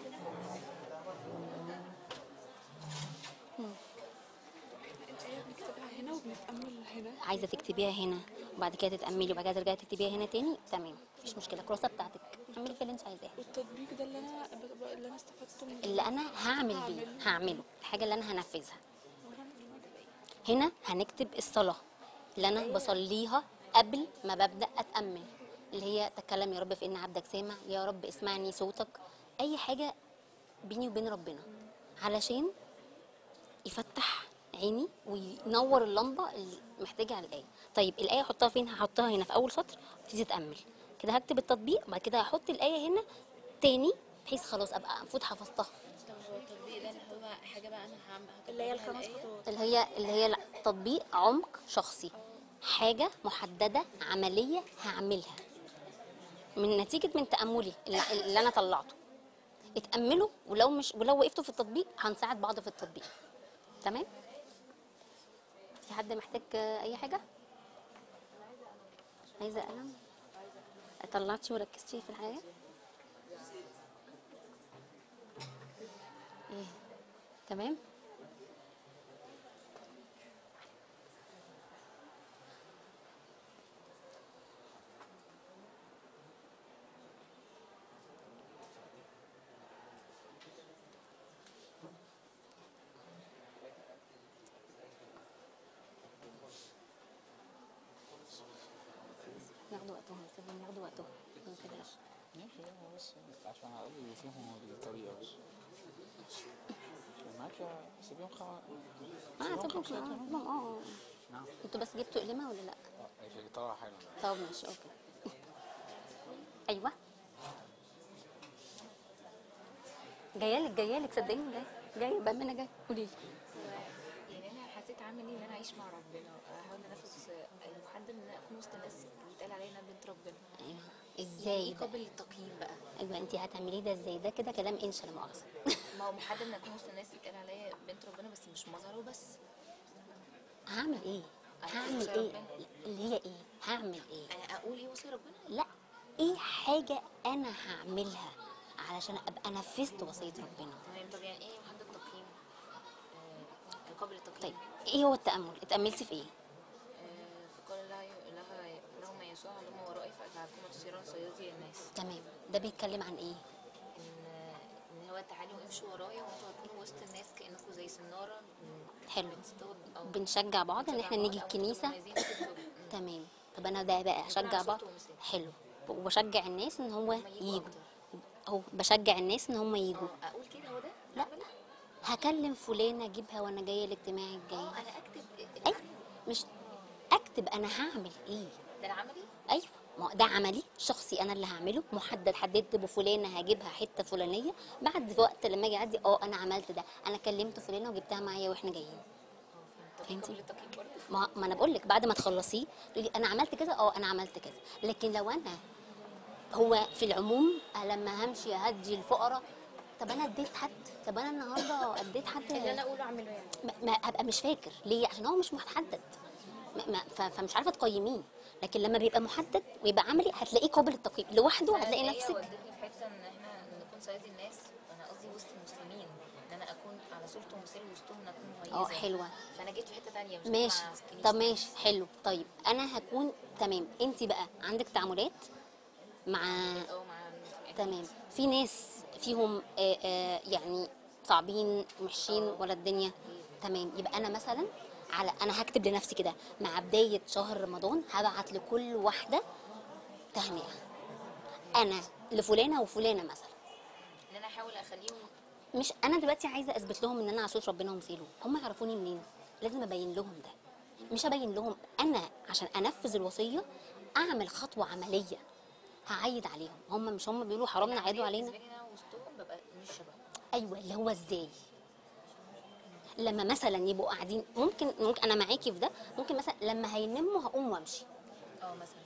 بنكتبها هنا وبنتأمل هنا. عايزه تكتبيها هنا وبعد كده تتاملي وبعد كده ترجعي تكتبيها هنا تاني، تمام مفيش مشكله. الكراسه بتاعتك اعملي فيها اللي انت عايزاه. والتطبيق ده اللي أنا استفدته من اللي انا هعمل بيه هعمله، الحاجه اللي انا هنفذها. هنا هنكتب الصلاه اللي انا بصليها قبل ما ببدا اتامل، اللي هي تكلم يا رب فإن عبدك سامع، يا رب اسمعني صوتك. اي حاجه بيني وبين ربنا علشان يفتح عيني وينور اللمبه اللي محتاجه على الايه. طيب الايه احطها فين؟ هحطها هنا في اول سطر وابتدي اتامل. كده هكتب التطبيق وبعد كده هحط الايه هنا تاني، بحيث خلاص ابقى المفروض حفظتها. طب هو التطبيق ده هو حاجة بقى أنا اللي هي الخمس خطوات اللي هي لا، تطبيق عمق شخصي، حاجه محدده عمليه هعملها من نتيجه من تاملي اللي انا طلعته. اتاملوا، ولو وقفتوا في التطبيق هنساعد بعض في التطبيق. تمام؟ في حد محتاج اي حاجه؟ عايزه قلم؟ طلعتي وركزتي في الحاجه؟ ايه تمام؟ ياخدوا وقتهم، سيبهم ياخدوا وقتهم ما تقلقش. ماشي هو بس عشان على الأقل يفهموا الطريقة بس. معاك سيبيهم سيبهم نعم. انتوا بس جبتوا قلمه ولا لا؟ في طلع حلو. طب ماشي اوكي. ايوه جايه لك صدقيني، جايه بامانه جايه. قولي لي. يعني انا حسيت عامل ايه ان انا اعيش مع ربنا، احاول انفذ لحد ان انا اكون وسط الناس بيتقال عليا ان انا بنت ربنا. ايوه يعني ازاي ايه ده؟ قابل للتقييم بقى؟ ايوه انت هتعمليه ده ازاي؟ ده كده كلام انشا لا مؤاخذه. ما هو محدد ان اكون وسط الناس يتقال عليا بنت ربنا، بس مش مظهر وبس. هعمل ايه؟ هعمل وصي ايه؟ ربنا. اللي هي ايه؟ هعمل ايه؟ انا اقول ايه وصي ربنا؟ لا، ايه حاجه انا هعملها علشان ابقى نفذت وصيه ربنا؟ تمام. طب يعني ايه محدد تقييم؟ قابل طيب للتقييم. ايه هو التامل؟ اتاملتي في ايه؟ فقال لهم يسوع هلم ورائي فاجعلكم تصيرا صيادي الناس. تمام، ده بيتكلم عن ايه؟ ان هو تعالوا امشوا ورايا وانتوا هتكونوا وسط الناس كانكم زي سناره حلو، بتصطاد او بنشجع بعض ان احنا نيجي الكنيسه. تمام، طب انا ده بقى اشجع بعض. حلو، وبشجع الناس ان هو يجوا، او بشجع الناس ان هم يجوا. اقول كده هو ده؟ لا، هكلم فلانه اجيبها وانا جايه الاجتماع الجاي. انا اكتب اي مش اكتب، انا هعمل ايه؟ ده العملي. ايوه، ما هو ده عملي شخصي انا اللي هعمله، محدد، حددت بفلانه هجيبها حته فلانيه، بعد وقت لما اجي اعدي انا عملت ده، انا كلمت فلانه وجبتها معايا واحنا جايين. فهمتي؟ ما انا بقول لك بعد ما تخلصيه تقولي انا عملت كذا، انا عملت كذا. لكن لو انا هو في العموم لما همشي اهدي الفقراء، طب انا اديت حد؟ طب انا النهارده اديت حد؟ اللي انا اقوله اعمله يعني. ما ابقى مش فاكر ليه؟ عشان هو مش محدد، فمش عارفه تقيميه. لكن لما بيبقى محدد ويبقى عملي هتلاقيه قابل للتقييم لوحده، هتلاقي نفسك. ودتني في حته ان احنا نكون صيادي الناس، انا قصدي وسط المسلمين، ان انا اكون على صورته ومثالي وسطهم، ان اكون مميزه. حلوه. فانا جيت في حته ثانيه مش ماشي. مع الكنيسة. طب ماشي حلو. طيب انا هكون تمام، انت بقى عندك تعاملات مع تمام في ناس فيهم يعني صعبين وحشين ولا الدنيا تمام. يبقى انا مثلا انا هكتب لنفسي كده مع بدايه شهر رمضان هبعت لكل واحده تهنئه، انا لفلانه وفلانه مثلا. ان انا احاول اخليهم. مش انا دلوقتي عايزه اثبت لهم ان انا على صوت ربنا ومثاله، هم يعرفوني منين؟ لازم ابين لهم ده. مش ابين لهم انا عشان انفذ الوصيه اعمل خطوه عمليه هعيد عليهم. هم بيقولوا حرام نعيدوا علينا. بالنسبه لي انا وسطهم ببقى مش شبه. ايوه، اللي هو ازاي؟ لما مثلا يبقوا قاعدين، ممكن انا معاكي في ده، ممكن مثلا لما هينموا هقوم وامشي. مثلا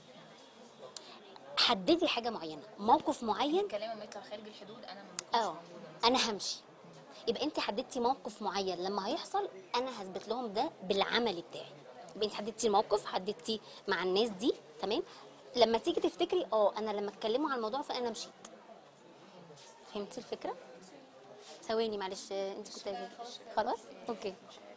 حددي حاجه معينه، موقف معين. الكلام لما يطلع خارج الحدود انا ما بكونش موجوده. انا همشي. يبقى انت حددتي موقف معين لما هيحصل انا هثبت لهم ده بالعمل بتاعي. يبقى انت حددتي الموقف، حددتي مع الناس دي تمام. لما تيجي تفتكري انا لما اتكلموا عن الموضوع فانا مشيت. فهمتي الفكره؟ ثواني معلش، انت كنت عايزه خلاص اوكي.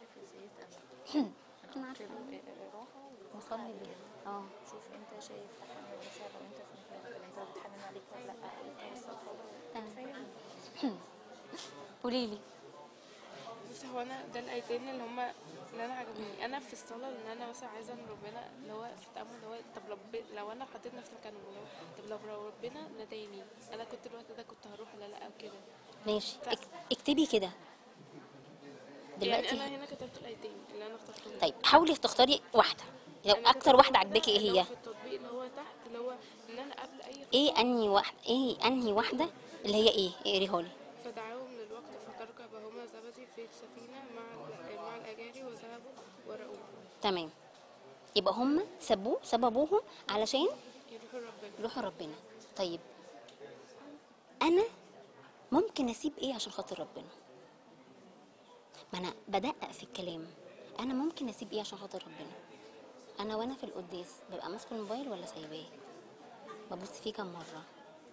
انا عارفه وصلني بيه. شوف انت شايف تحمل الشر وانت في مكانك اللي انت بتحمل عليك ولا لا، انت تمام. قولي لي. بص، هو انا ده الايتين اللي انا عجبني انا في الصلاه، ان انا مثلا عايزه ان ربنا اللي هو في التامل اللي هو طب لو انا حطيت نفسي مكانه، طب لو ربنا ناداني انا كنت الوقت ده كنت هروح ولا لا او كده. ماشي، اكتبي كده دلوقتي. يعني انا هنا كتبت الايتين اللي انا اخترتهم. طيب حاولي تختاري واحده، لو اكتر واحده عجباكي ايه هي؟ في التطبيق اللي هو تحت اللي هو ان انا قبل اي خطوة ايه انهي واحده اللي هي ايه؟ اقريها لي. فدعاهم للوقت فتركب هما زبدي في السفينه مع الاجاري وذهبوا وراءه. تمام، يبقى هم سببوهم علشان يروحوا ربنا. طيب انا ممكن اسيب ايه عشان خاطر ربنا؟ ما انا بدقق في الكلام. انا ممكن اسيب ايه عشان خاطر ربنا؟ انا وانا في القداس ببقى ماسكه الموبايل ولا سايباه؟ ببص فيه كام مره؟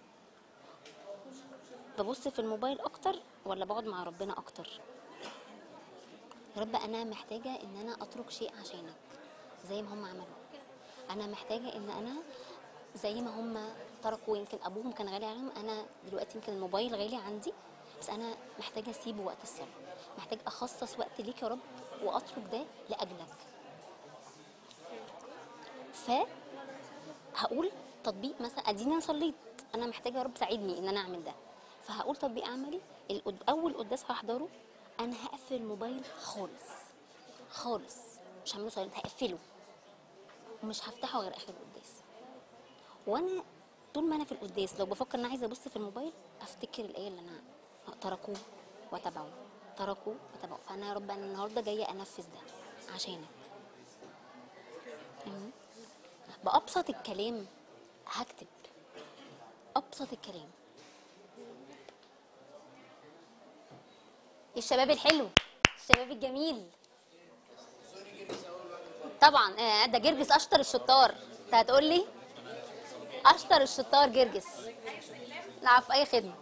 ببص في الموبايل اكتر ولا بقعد مع ربنا اكتر؟ يا رب انا محتاجه ان انا اترك شيء عشانك زي ما هم عملوا. انا محتاجه ان انا زي ما هم تركوا، يمكن ابوهم كان غالي عليهم، انا دلوقتي يمكن الموبايل غالي عندي، بس انا محتاجه اسيبه وقت الصلاه، محتاج اخصص وقت ليك يا رب واترك ده لاجلك. فهقول تطبيق مثلا، اديني انا صليت، انا محتاجه يا رب ساعدني ان انا اعمل ده، فهقول تطبيق عملي. اول قداس هحضره انا هقفل الموبايل خالص، مش هعمله سايلنت، هقفله ومش هفتحه غير اخر القداس. وانا طول ما انا في القداس لو بفكر ان انا عايزه ابص في الموبايل افتكر الايه اللي انا تركوه وتبعوا، تركوا وتبعوا. فانا يا رب انا النهارده جايه انفذ ده عشانك. فاهمني؟ بابسط الكلام هكتب، ابسط الكلام. الشباب الحلو، الشباب الجميل طبعا. ده جرجس اشطر الشطار. انت هتقول لي اشطر الشطار جرجس. لا في اي خدمه.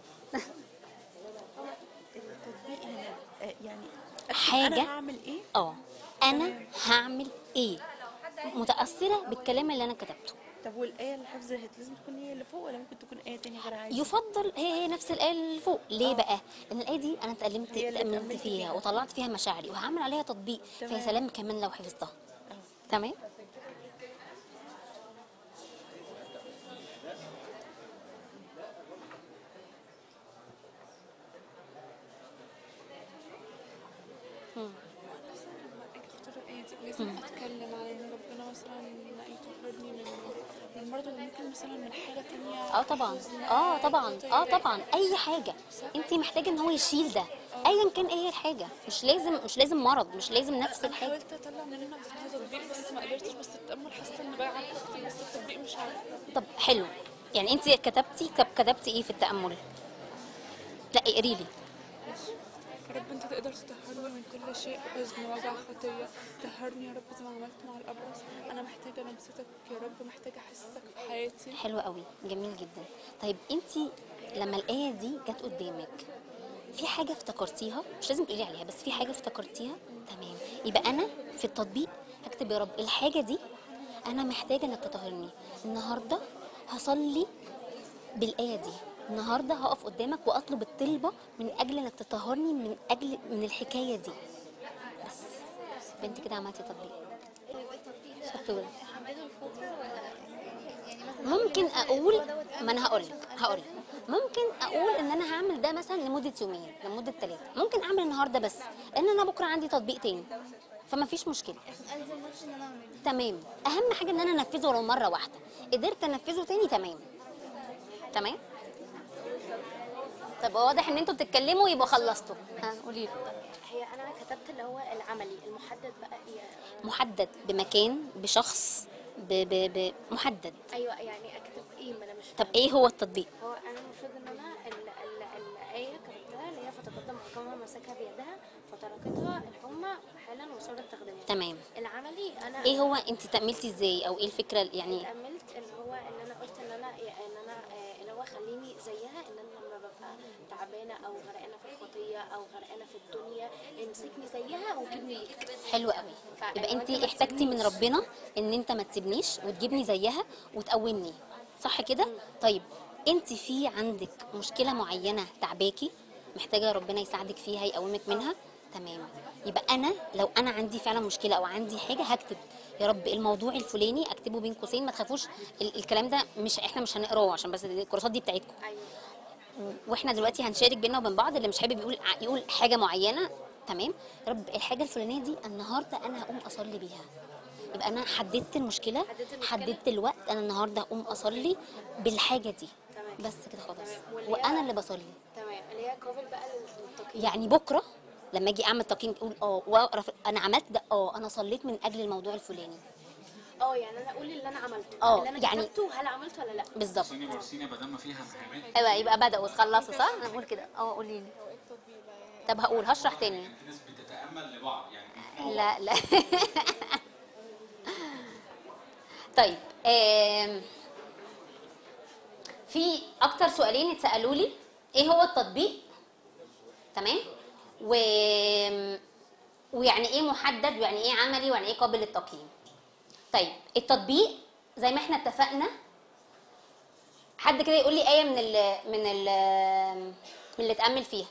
التطبيق هنا يعني حاجه انا هعمل ايه؟ انا هعمل ايه متاثره بالكلام اللي انا كتبته. طب والايه اللي حافظها لازم تكون هي اللي فوق ولا ممكن تكون ايه تانية غير عادي؟ يفضل هي نفس الايه اللي فوق. ليه بقى؟ لان الايه دي انا اتألمت هي اللي تأملت اتأملت فيها فيها. وطلعت فيها مشاعري وهعمل عليها تطبيق. تمام. فيا سلام كمان لو حفظتها. تمام. لازم اتكلم على ان ربنا مثلا يطهرني من المرض، ولا ممكن مثلا من حاجه تانية. طبعا حزن، طبعا خطية. طبعا اي حاجه انت محتاجه ان هو يشيل ده ايا كان ايه الحاجه. مش لازم مرض، مش لازم نفس انا الحاجه. حاولت اطلع من هنا تطبيق بس ما قدرتش، بس التامل حاسه ان بقى عارفه كتير، بس التطبيق مش عارفه. طب حلو، يعني انت كتبتي ايه في التامل؟ لا اقري لي. يا رب انت تقدر تطهرني من كل شيء، حزن، وجع، خطيه. طهرني يا رب زي ما عملت مع الابرص. انا محتاجه لمستك يا رب، محتاجه احسك في حياتي. حلو قوي، جميل جدا. طيب انت لما الايه دي جت قدامك في حاجه افتكرتيها؟ مش لازم تقولي عليها، بس في حاجه افتكرتيها. تمام، يبقى انا في التطبيق هكتب يا رب الحاجه دي انا محتاجه انك تطهرني. النهارده هصلي بالايه دي، النهارده هقف قدامك واطلب الطلبه من اجل انك تطهرني من الحكايه دي. بس بنت كده عملتي تطبيق. شطوره. ممكن اقول، ما انا هقول لك ممكن اقول ان انا هعمل ده مثلا لمده يومين، لمده 3. ممكن اعمل النهارده بس لان انا بكره عندي تطبيق تاني، فما فيش مشكله. الزم نفسي ان انا اعمل. تمام، اهم حاجه ان انا انفذه ولو مره واحده. قدرت انفذه تاني تمام. طب واضح ان انتوا بتتكلموا، يبقى خلصتوا. قولي لي. هي انا كتبت اللي هو العملي المحدد بقى محدد بمكان، بشخص، محدد. ايوه يعني اكتب ايه؟ ما انا مش طب فاهمة. ايه هو التطبيق؟ هو انا المفروض ان انا الايه كتبتها اللي هي فتقدم حكامها مسكها بيدها فتركتها الحمى حالا وصارت تخدمها. تمام. العملي انا ايه هو انت تأملتي ازاي او ايه الفكره يعني؟ اتأملت اللي هو ان انا قلت ان انا اللي هو خليني زيها، ان انا لما ببقى تعبانه او غرقانه في الخطيه او غرقانه في الدنيا امسكني زيها وجيبني ليك. حلو قوي. يبقى انت احتاجتي من ربنا ان انت ما تسيبنيش وتجيبني زيها وتقومني، صح كده؟ طيب انت في عندك مشكله معينه تعباكي محتاجه ربنا يساعدك فيها، يقومك منها. تمام، يبقى انا لو انا عندي فعلا مشكله او عندي حاجه هكتب يا رب الموضوع الفلاني، اكتبه بين قوسين. ما تخافوش الكلام ده احنا مش هنقراه عشان بس الكورسات دي بتاعتكم. واحنا دلوقتي هنشارك بينا وبين بعض. اللي مش حابب يقول حاجه معينه، تمام. يا رب الحاجه الفلانيه دي النهارده انا هقوم اصلي بيها. يبقى انا حددت المشكله، حددت الوقت، انا النهارده هقوم اصلي بالحاجه دي. تمام. بس كده خلاص، وانا اللي بصلي. تمام، اللي هي قابل بقى للتقييم. يعني بكره لما اجي اعمل تقييم تقول واقرا انا عملت ده، انا صليت من اجل الموضوع الفلاني. يعني انا اقول اللي انا عملته، اللي انا يعني كتبته هل عملته ولا لا. بالظبط. ورسيني بدل ما فيها محاماه. ايوه، يبقى بداوا خلصوا، صح؟ انا بقول كده. قولي لي. طب هشرح تاني. في ناس بتتامل لبعض يعني. لا طيب، في اكتر سؤالين اتسالوا لي، ايه هو التطبيق؟ تمام. ويعني ايه محدد، ويعني ايه عملي، ويعني ايه قابل للتقييم. طيب التطبيق زي ما احنا اتفقنا، حد كده يقول لي ايه من اللي اتامل فيها.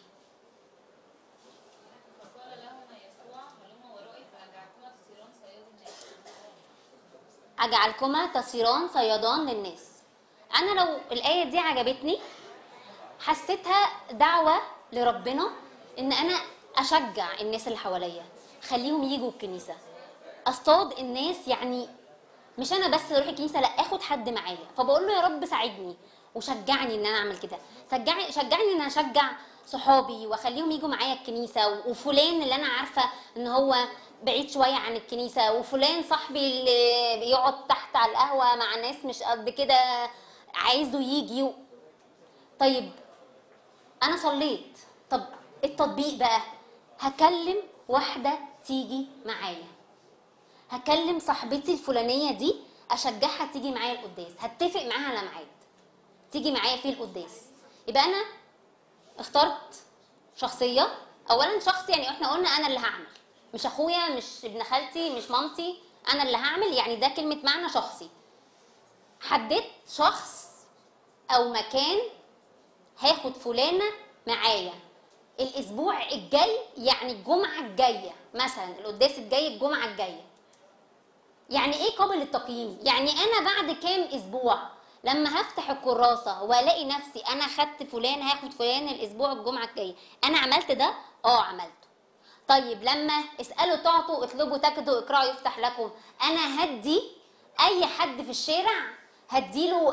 أجعلكما تصيران صيادان للناس. أنا لو الآية دي عجبتني حسيتها دعوة لربنا إن أنا أشجع الناس اللي حواليا، خليهم يجوا الكنيسة، أصطاد الناس. يعني مش أنا بس أروح الكنيسة، لا، آخد حد معايا. فبقول له يا رب ساعدني وشجعني إن أنا أعمل كده. شجعني إن أنا أشجع صحابي واخليهم يجوا معايا الكنيسه، وفلان اللي انا عارفه ان هو بعيد شويه عن الكنيسه، وفلان صاحبي اللي بيقعد تحت على القهوه مع ناس مش قد كده عايزه يجي. طيب انا صليت، طب التطبيق بقى، هكلم واحده تيجي معايا، هكلم صاحبتي الفلانيه دي اشجعها تيجي معايا القداس، هتفق معاها على ميعاد تيجي معايا فيه القداس. يبقى انا اخترت شخصيه، اولا شخص يعني احنا قلنا انا اللي هعمل، مش اخويا مش ابن خالتي مش مامتي، انا اللي هعمل، يعني ده كلمه معنى شخصي. حددت شخص او مكان، هاخد فلانه معايا الاسبوع الجاي، يعني الجمعه الجايه مثلا، القداس الجاي الجمعه الجايه. يعني ايه قابل للتقييم؟ يعني انا بعد كام اسبوع لما هفتح الكراسه والاقي نفسي انا خدت فلان، هاخد فلان الاسبوع الجمعه الجايه، انا عملت ده؟ عملته. طيب لما اسالوا تعطوا، اطلبوا تجدوا، اقرأوا يفتح لكم، انا هدي اي حد في الشارع هديله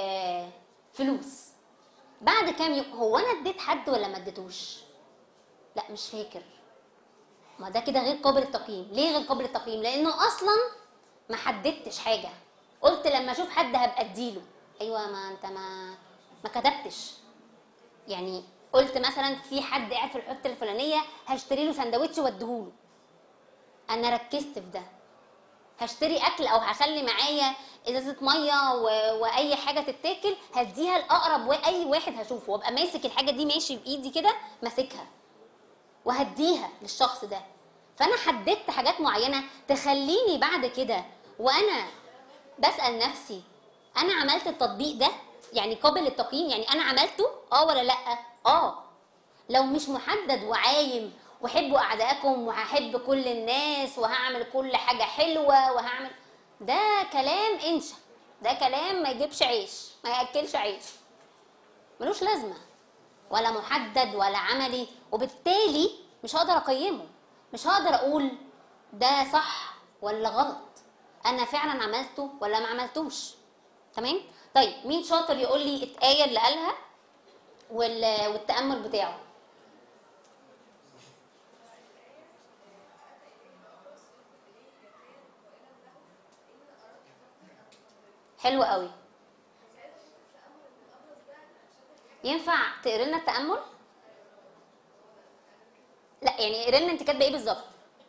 فلوس بعد كام يوم. هو انا اديت حد ولا ما اديتوش؟ لا مش فاكر. ما ده كده غير قابل للتقييم. ليه غير قابل للتقييم؟ لانه اصلا ما حددتش حاجه، قلت لما اشوف حد هبقى اديله. ايوه ما انت ما كتبتش. يعني قلت مثلا في حد قاعد في الحته الفلانيه هشتري له سندوتش واديهوله، انا ركزت في ده. هشتري اكل او هخلي معايا ازازه ميه واي حاجه تتاكل هديها لاقرب اي واحد هشوفه، وابقى ماسك الحاجه دي ماشي بايدي كده ماسكها وهديها للشخص ده. فانا حددت حاجات معينه تخليني بعد كده وانا بسال نفسي انا عملت التطبيق ده، يعني قابل للتقييم، يعني انا عملته ولا لا. لو مش محدد وعايم وحبوا اعدائكم وهحب كل الناس وهعمل كل حاجه حلوه وهعمل، ده كلام انشا، ده كلام ما يجيبش عيش، ما ياكلش عيش، ملوش لازمه ولا محدد ولا عملي، وبالتالي مش هقدر اقيمه، مش هقدر اقول ده صح ولا غلط، انا فعلا عملته ولا ما عملتوش. تمام؟ طيب مين شاطر يقول لي الآية اللي قالها والتأمل بتاعه؟ حلو قوي. ينفع تقري لنا التأمل؟ لا يعني قري لنا انت كاتبه ايه بالظبط؟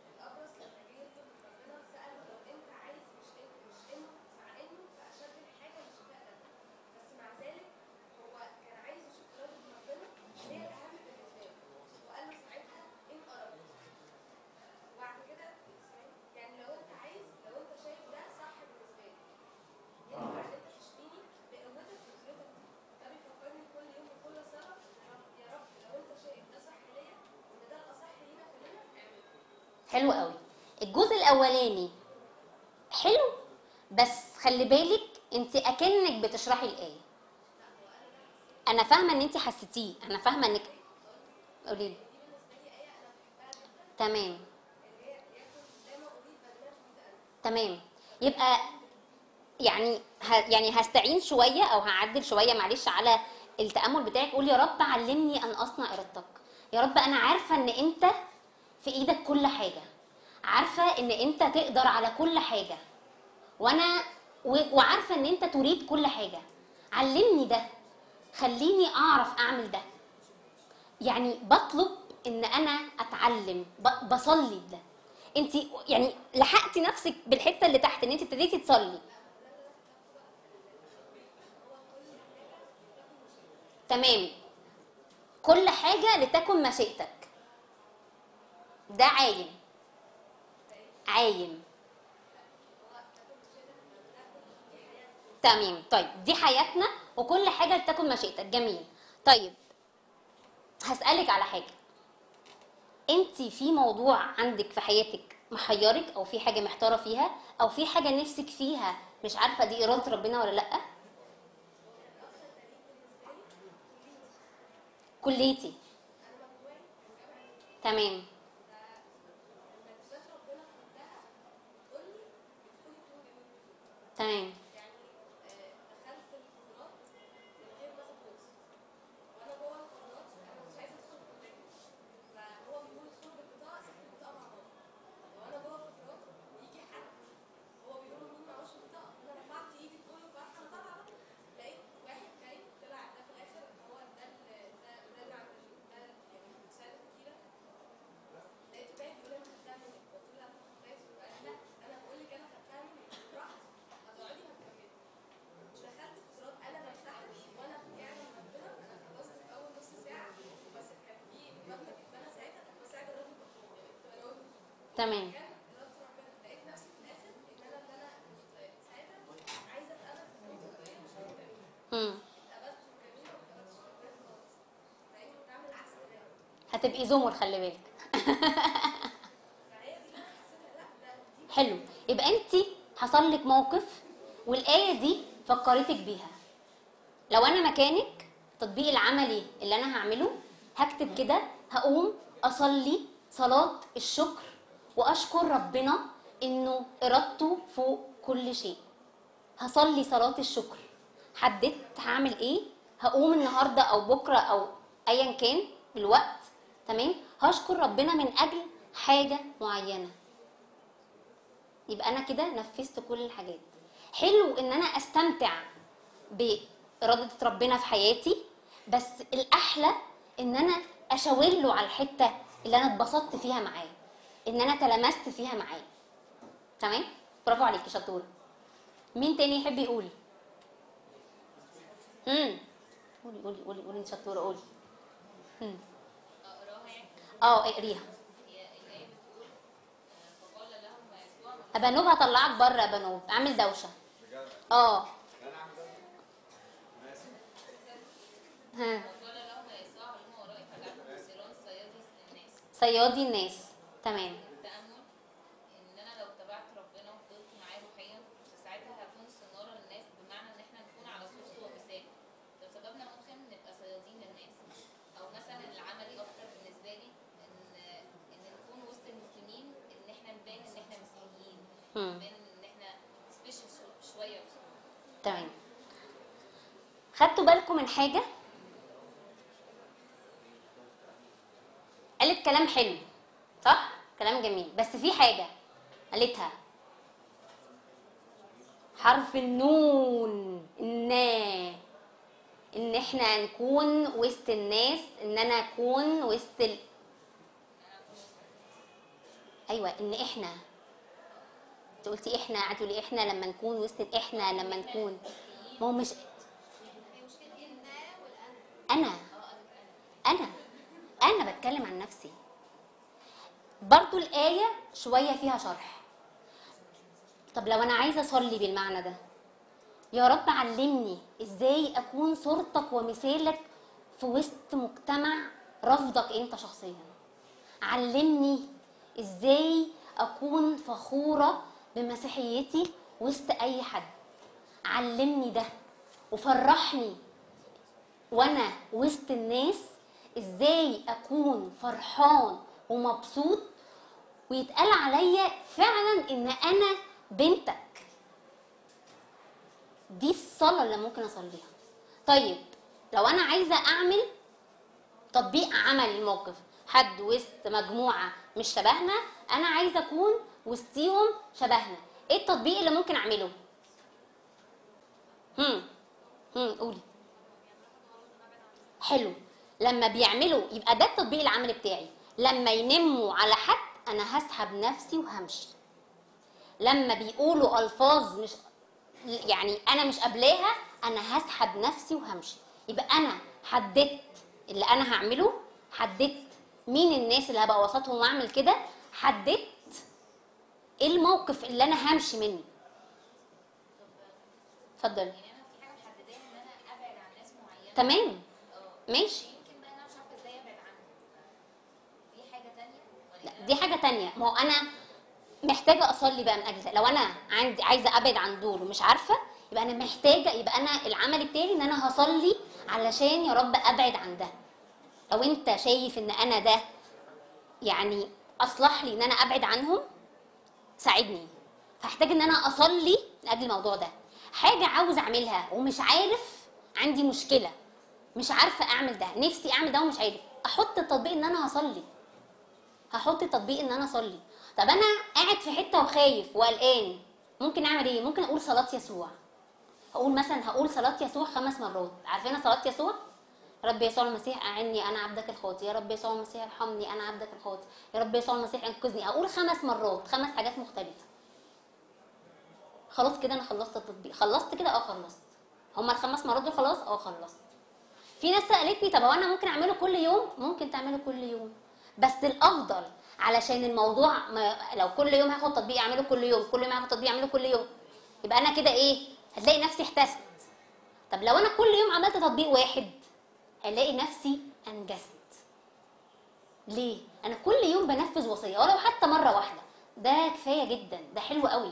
حلو قوي. الجزء الاولاني حلو، بس خلي بالك انت اكنك بتشرحي الايه. انا فاهمه ان انت حسيتيه، انا فاهمه انك قولي لي. تمام تمام. يبقى يعني يعني هستعين شويه او هعدل شويه معلش على التامل بتاعك. قول يا رب علمني ان اصنع ارادتك. يا رب انا عارفه ان انت في ايدك كل حاجه، عارفه ان انت تقدر على كل حاجه، وانا وعارفه ان انت تريد كل حاجه. علمني ده، خليني اعرف اعمل ده. يعني بطلب ان انا اتعلم، بصلي بده. انت يعني لحقتي نفسك بالحته اللي تحت ان انت ابتديتي تصلي. تمام. كل حاجه لتكن مشيئتك، ده عايم عايم. تمام. طيب دي حياتنا وكل حاجه لتكن مشيئتك، جميل. طيب هسألك على حاجه، انت في موضوع عندك في حياتك محيرك، او في حاجه محتاره فيها، او في حاجه نفسك فيها مش عارفه دي اراده ربنا ولا لا؟ كليتي. تمام تمام تمام. هتبقي زمر، خلي بالك. حلو، يبقى انت حصل لك موقف والايه دي فكرتك بيها. لو انا مكانك، التطبيق العملي اللي انا هعمله هكتب كده: هقوم اصلي صلاه الشكر واشكر ربنا انه ارادته فوق كل شيء. هصلي صلاه الشكر، حددت هعمل ايه، هقوم النهارده او بكره او ايا كان الوقت، تمام، هشكر ربنا من اجل حاجه معينه. يبقى انا كده نفذت كل الحاجات. حلو ان انا استمتع بإرادة ربنا في حياتي، بس الأحلى إن أنا أشاور له على الحتة اللي أنا اتبسطت فيها معاه، إن أنا تلمست فيها معاه. تمام؟ برافو عليكي، شطورة. مين تاني يحب يقول؟ قولي قولي قولي قولي، انت شطورة، قولي. اقريها. أبانوب هطلعك بره، أبانوب اعمل دوشة. صيادي الناس، تمام. التأمل ان انا لو تبعت ربنا وفضلت معاه روحيا فساعتها هكون صنارة للناس، بمعنى ان احنا نكون على صوته ومثاله. فسببنا ممكن نبقى صيادين للناس، او مثلا العملي اكتر بالنسبه لي ان نكون وسط المسلمين، ان احنا نبان ان احنا مسيحيين، نبان ان احنا سبيشال شويه. تمام. خدتوا بالكم من حاجه؟ قالت كلام حلو، صح؟ كلام جميل، بس في حاجة قالتها، حرف النون، ان احنا نكون وسط الناس، ان انا اكون وسط ايوه، ان احنا، انت قلتي احنا، هتقولي احنا لما نكون وسط، احنا لما نكون، ما هو مش انا بتكلم عن نفسي. برضو الآية شوية فيها شرح. طب لو أنا عايزة أصلي بالمعنى ده، يا رب علمني إزاي أكون صورتك ومثالك في وسط مجتمع رفضك أنت شخصيا. علمني إزاي أكون فخورة بمسيحيتي وسط أي حد. علمني ده وفرحني وأنا وسط الناس، إزاي أكون فرحان ومبسوط ويتقال عليا فعلا ان انا بنتك. دي الصلاة اللي ممكن اصليها. طيب لو انا عايزة اعمل تطبيق عملي الموقف، حد وسط مجموعة مش شبهنا، انا عايزة اكون وسطيهم شبهنا، ايه التطبيق اللي ممكن اعمله؟ قولي. حلو، لما بيعملوا يبقى ده التطبيق العملي بتاعي. لما ينموا على حد انا هسحب نفسي وهمشي. لما بيقولوا الفاظ مش يعني انا مش قابلاها، انا هسحب نفسي وهمشي. يبقى انا حددت اللي انا هعمله، حددت مين الناس اللي هبقى وسطهم واعمل كده، حددت ايه الموقف اللي انا همشي منه. اتفضلي. يعني انا في حاجه محدداها ان انا ابعد عن ناس معينه. تمام، ماشي. يمكن بقى انا مش عارفه ازاي ابعد عنهم. دي حاجه تانية. لا دي حاجه تانية. ما هو انا محتاجه اصلي بقى من اجل ده. لو انا عايزه ابعد عن دول ومش عارفه، يبقى انا محتاجه، يبقى انا العمل بتاعي ان انا هصلي علشان يا رب ابعد عن ده. لو انت شايف ان انا ده يعني اصلح لي ان انا ابعد عنهم، ساعدني. فاحتاج ان انا اصلي لاجل الموضوع ده. حاجه عاوز اعملها ومش عارف، عندي مشكله مش عارفه اعمل ده، نفسي اعمل ده ومش عارف، احط التطبيق ان انا هصلي. هحط التطبيق ان انا اصلي. طب انا قاعد في حته وخايف وقلقان، ممكن اعمل ايه؟ ممكن اقول صلاه يسوع. هقول صلاه يسوع 5 مرات. عارفين صلاه يسوع؟ رب يسوع المسيح اعني انا عبدك الخاطي، يا رب يسوع المسيح ارحمني انا عبدك الخاطي، يا رب يسوع المسيح انقذني. هقول 5 مرات 5 حاجات مختلفه. خلاص كده انا خلصت التطبيق. خلصت كده؟ خلصت. هما ال5 مرات دول خلاص؟ خلصت. في ناس سالتني طب هو انا ممكن اعمله كل يوم؟ ممكن تعمله كل يوم، بس الافضل علشان الموضوع لو كل يوم هاخد تطبيق اعمله كل يوم، كل يوم هاخد تطبيق اعمله كل يوم، يبقى انا كده ايه؟ هتلاقي نفسي احتست. طب لو انا كل يوم عملت تطبيق واحد هلاقي نفسي انجزت. ليه؟ انا كل يوم بنفذ وصيه ولو حتى مره واحده، ده كفايه جدا، ده حلو قوي.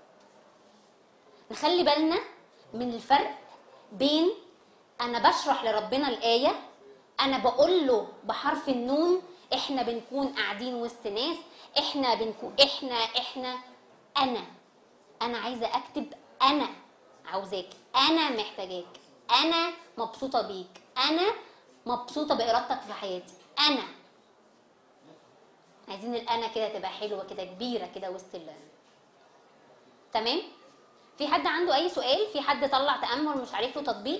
نخلي بالنا من الفرق بين انا بشرح لربنا الايه، انا بقول له بحرف النون، احنا بنكون قاعدين وسط ناس، احنا بنكون احنا انا عايزه اكتب انا عاوزاك، انا محتاجاك، انا مبسوطه بيك، انا مبسوطه بارادتك في حياتي، انا. عايزين الانا كده تبقى حلوه كده كبيره كده وسط تمام. في حد عنده اي سؤال؟ في حد طلع تامل مش عارف له تطبيق؟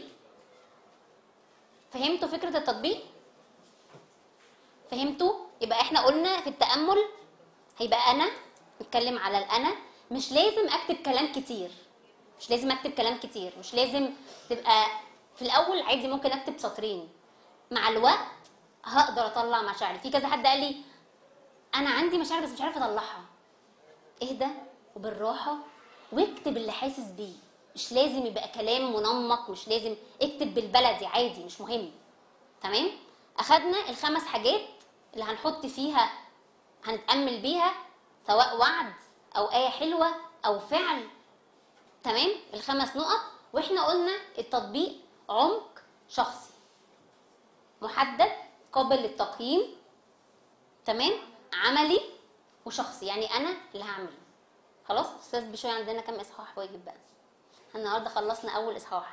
فهمتوا فكره التطبيق؟ فهمتوا؟ يبقى احنا قلنا في التامل هيبقى انا نتكلم على الانا، مش لازم اكتب كلام كتير، مش لازم اكتب كلام كتير، مش لازم تبقى في الاول عادي، ممكن اكتب سطرين. مع الوقت هقدر اطلع مشاعري. في كذا حد قال لي انا عندي مشاعر بس مش عارفه اطلعها. اهدى وبالراحه واكتب اللي حاسس بيه، مش لازم يبقى كلام منمق، مش لازم، اكتب بالبلدي عادي مش مهم. تمام. اخدنا ال5 حاجات اللي هنحط فيها هنتامل بيها، سواء وعد او ايه حلوه او فعل. تمام. ال5 نقط. واحنا قلنا التطبيق عمق شخصي محدد قابل للتقييم، تمام، عملي وشخصي، يعني انا اللي هعمله. خلاص استاذ بشوي عندنا كام اصحاح واجب بقى؟ النهارده خلصنا اول اصحاح.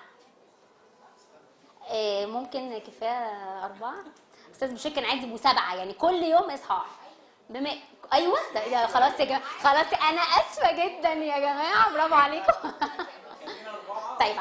ممكن كفايه 4. استاذ بشوي كان عايز يبقوا 7، يعني كل يوم اصحاح. ايوه ده خلاص يا جماعه، خلاص انا اسفه جدا يا جماعه، برافو عليكم. طيب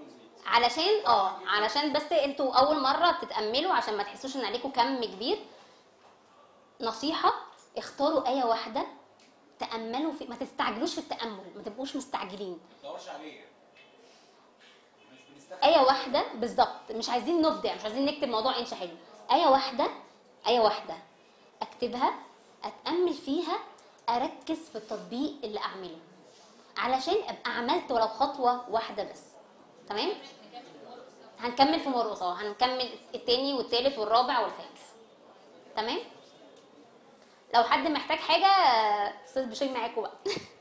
علشان بس انتوا اول مره تتاملوا، عشان ما تحسوش ان عليكم كم كبير. نصيحه، اختاروا ايه واحده تاملوا في، ما تستعجلوش في التامل، ما تبقوش مستعجلين. ما تدورش عليه، مش بنستخدم ايه واحده بالظبط، مش عايزين نبدع، مش عايزين نكتب موضوع انشا حلو. ايه واحده اكتبها، اتامل فيها، اركز في التطبيق اللي اعمله علشان ابقى عملت ولو خطوه واحده بس. تمام. هنكمل في مرقس، هنكمل التاني والتالت والرابع والخامس. تمام. لو حد محتاج حاجه استاذ بشوي معاكم بقى.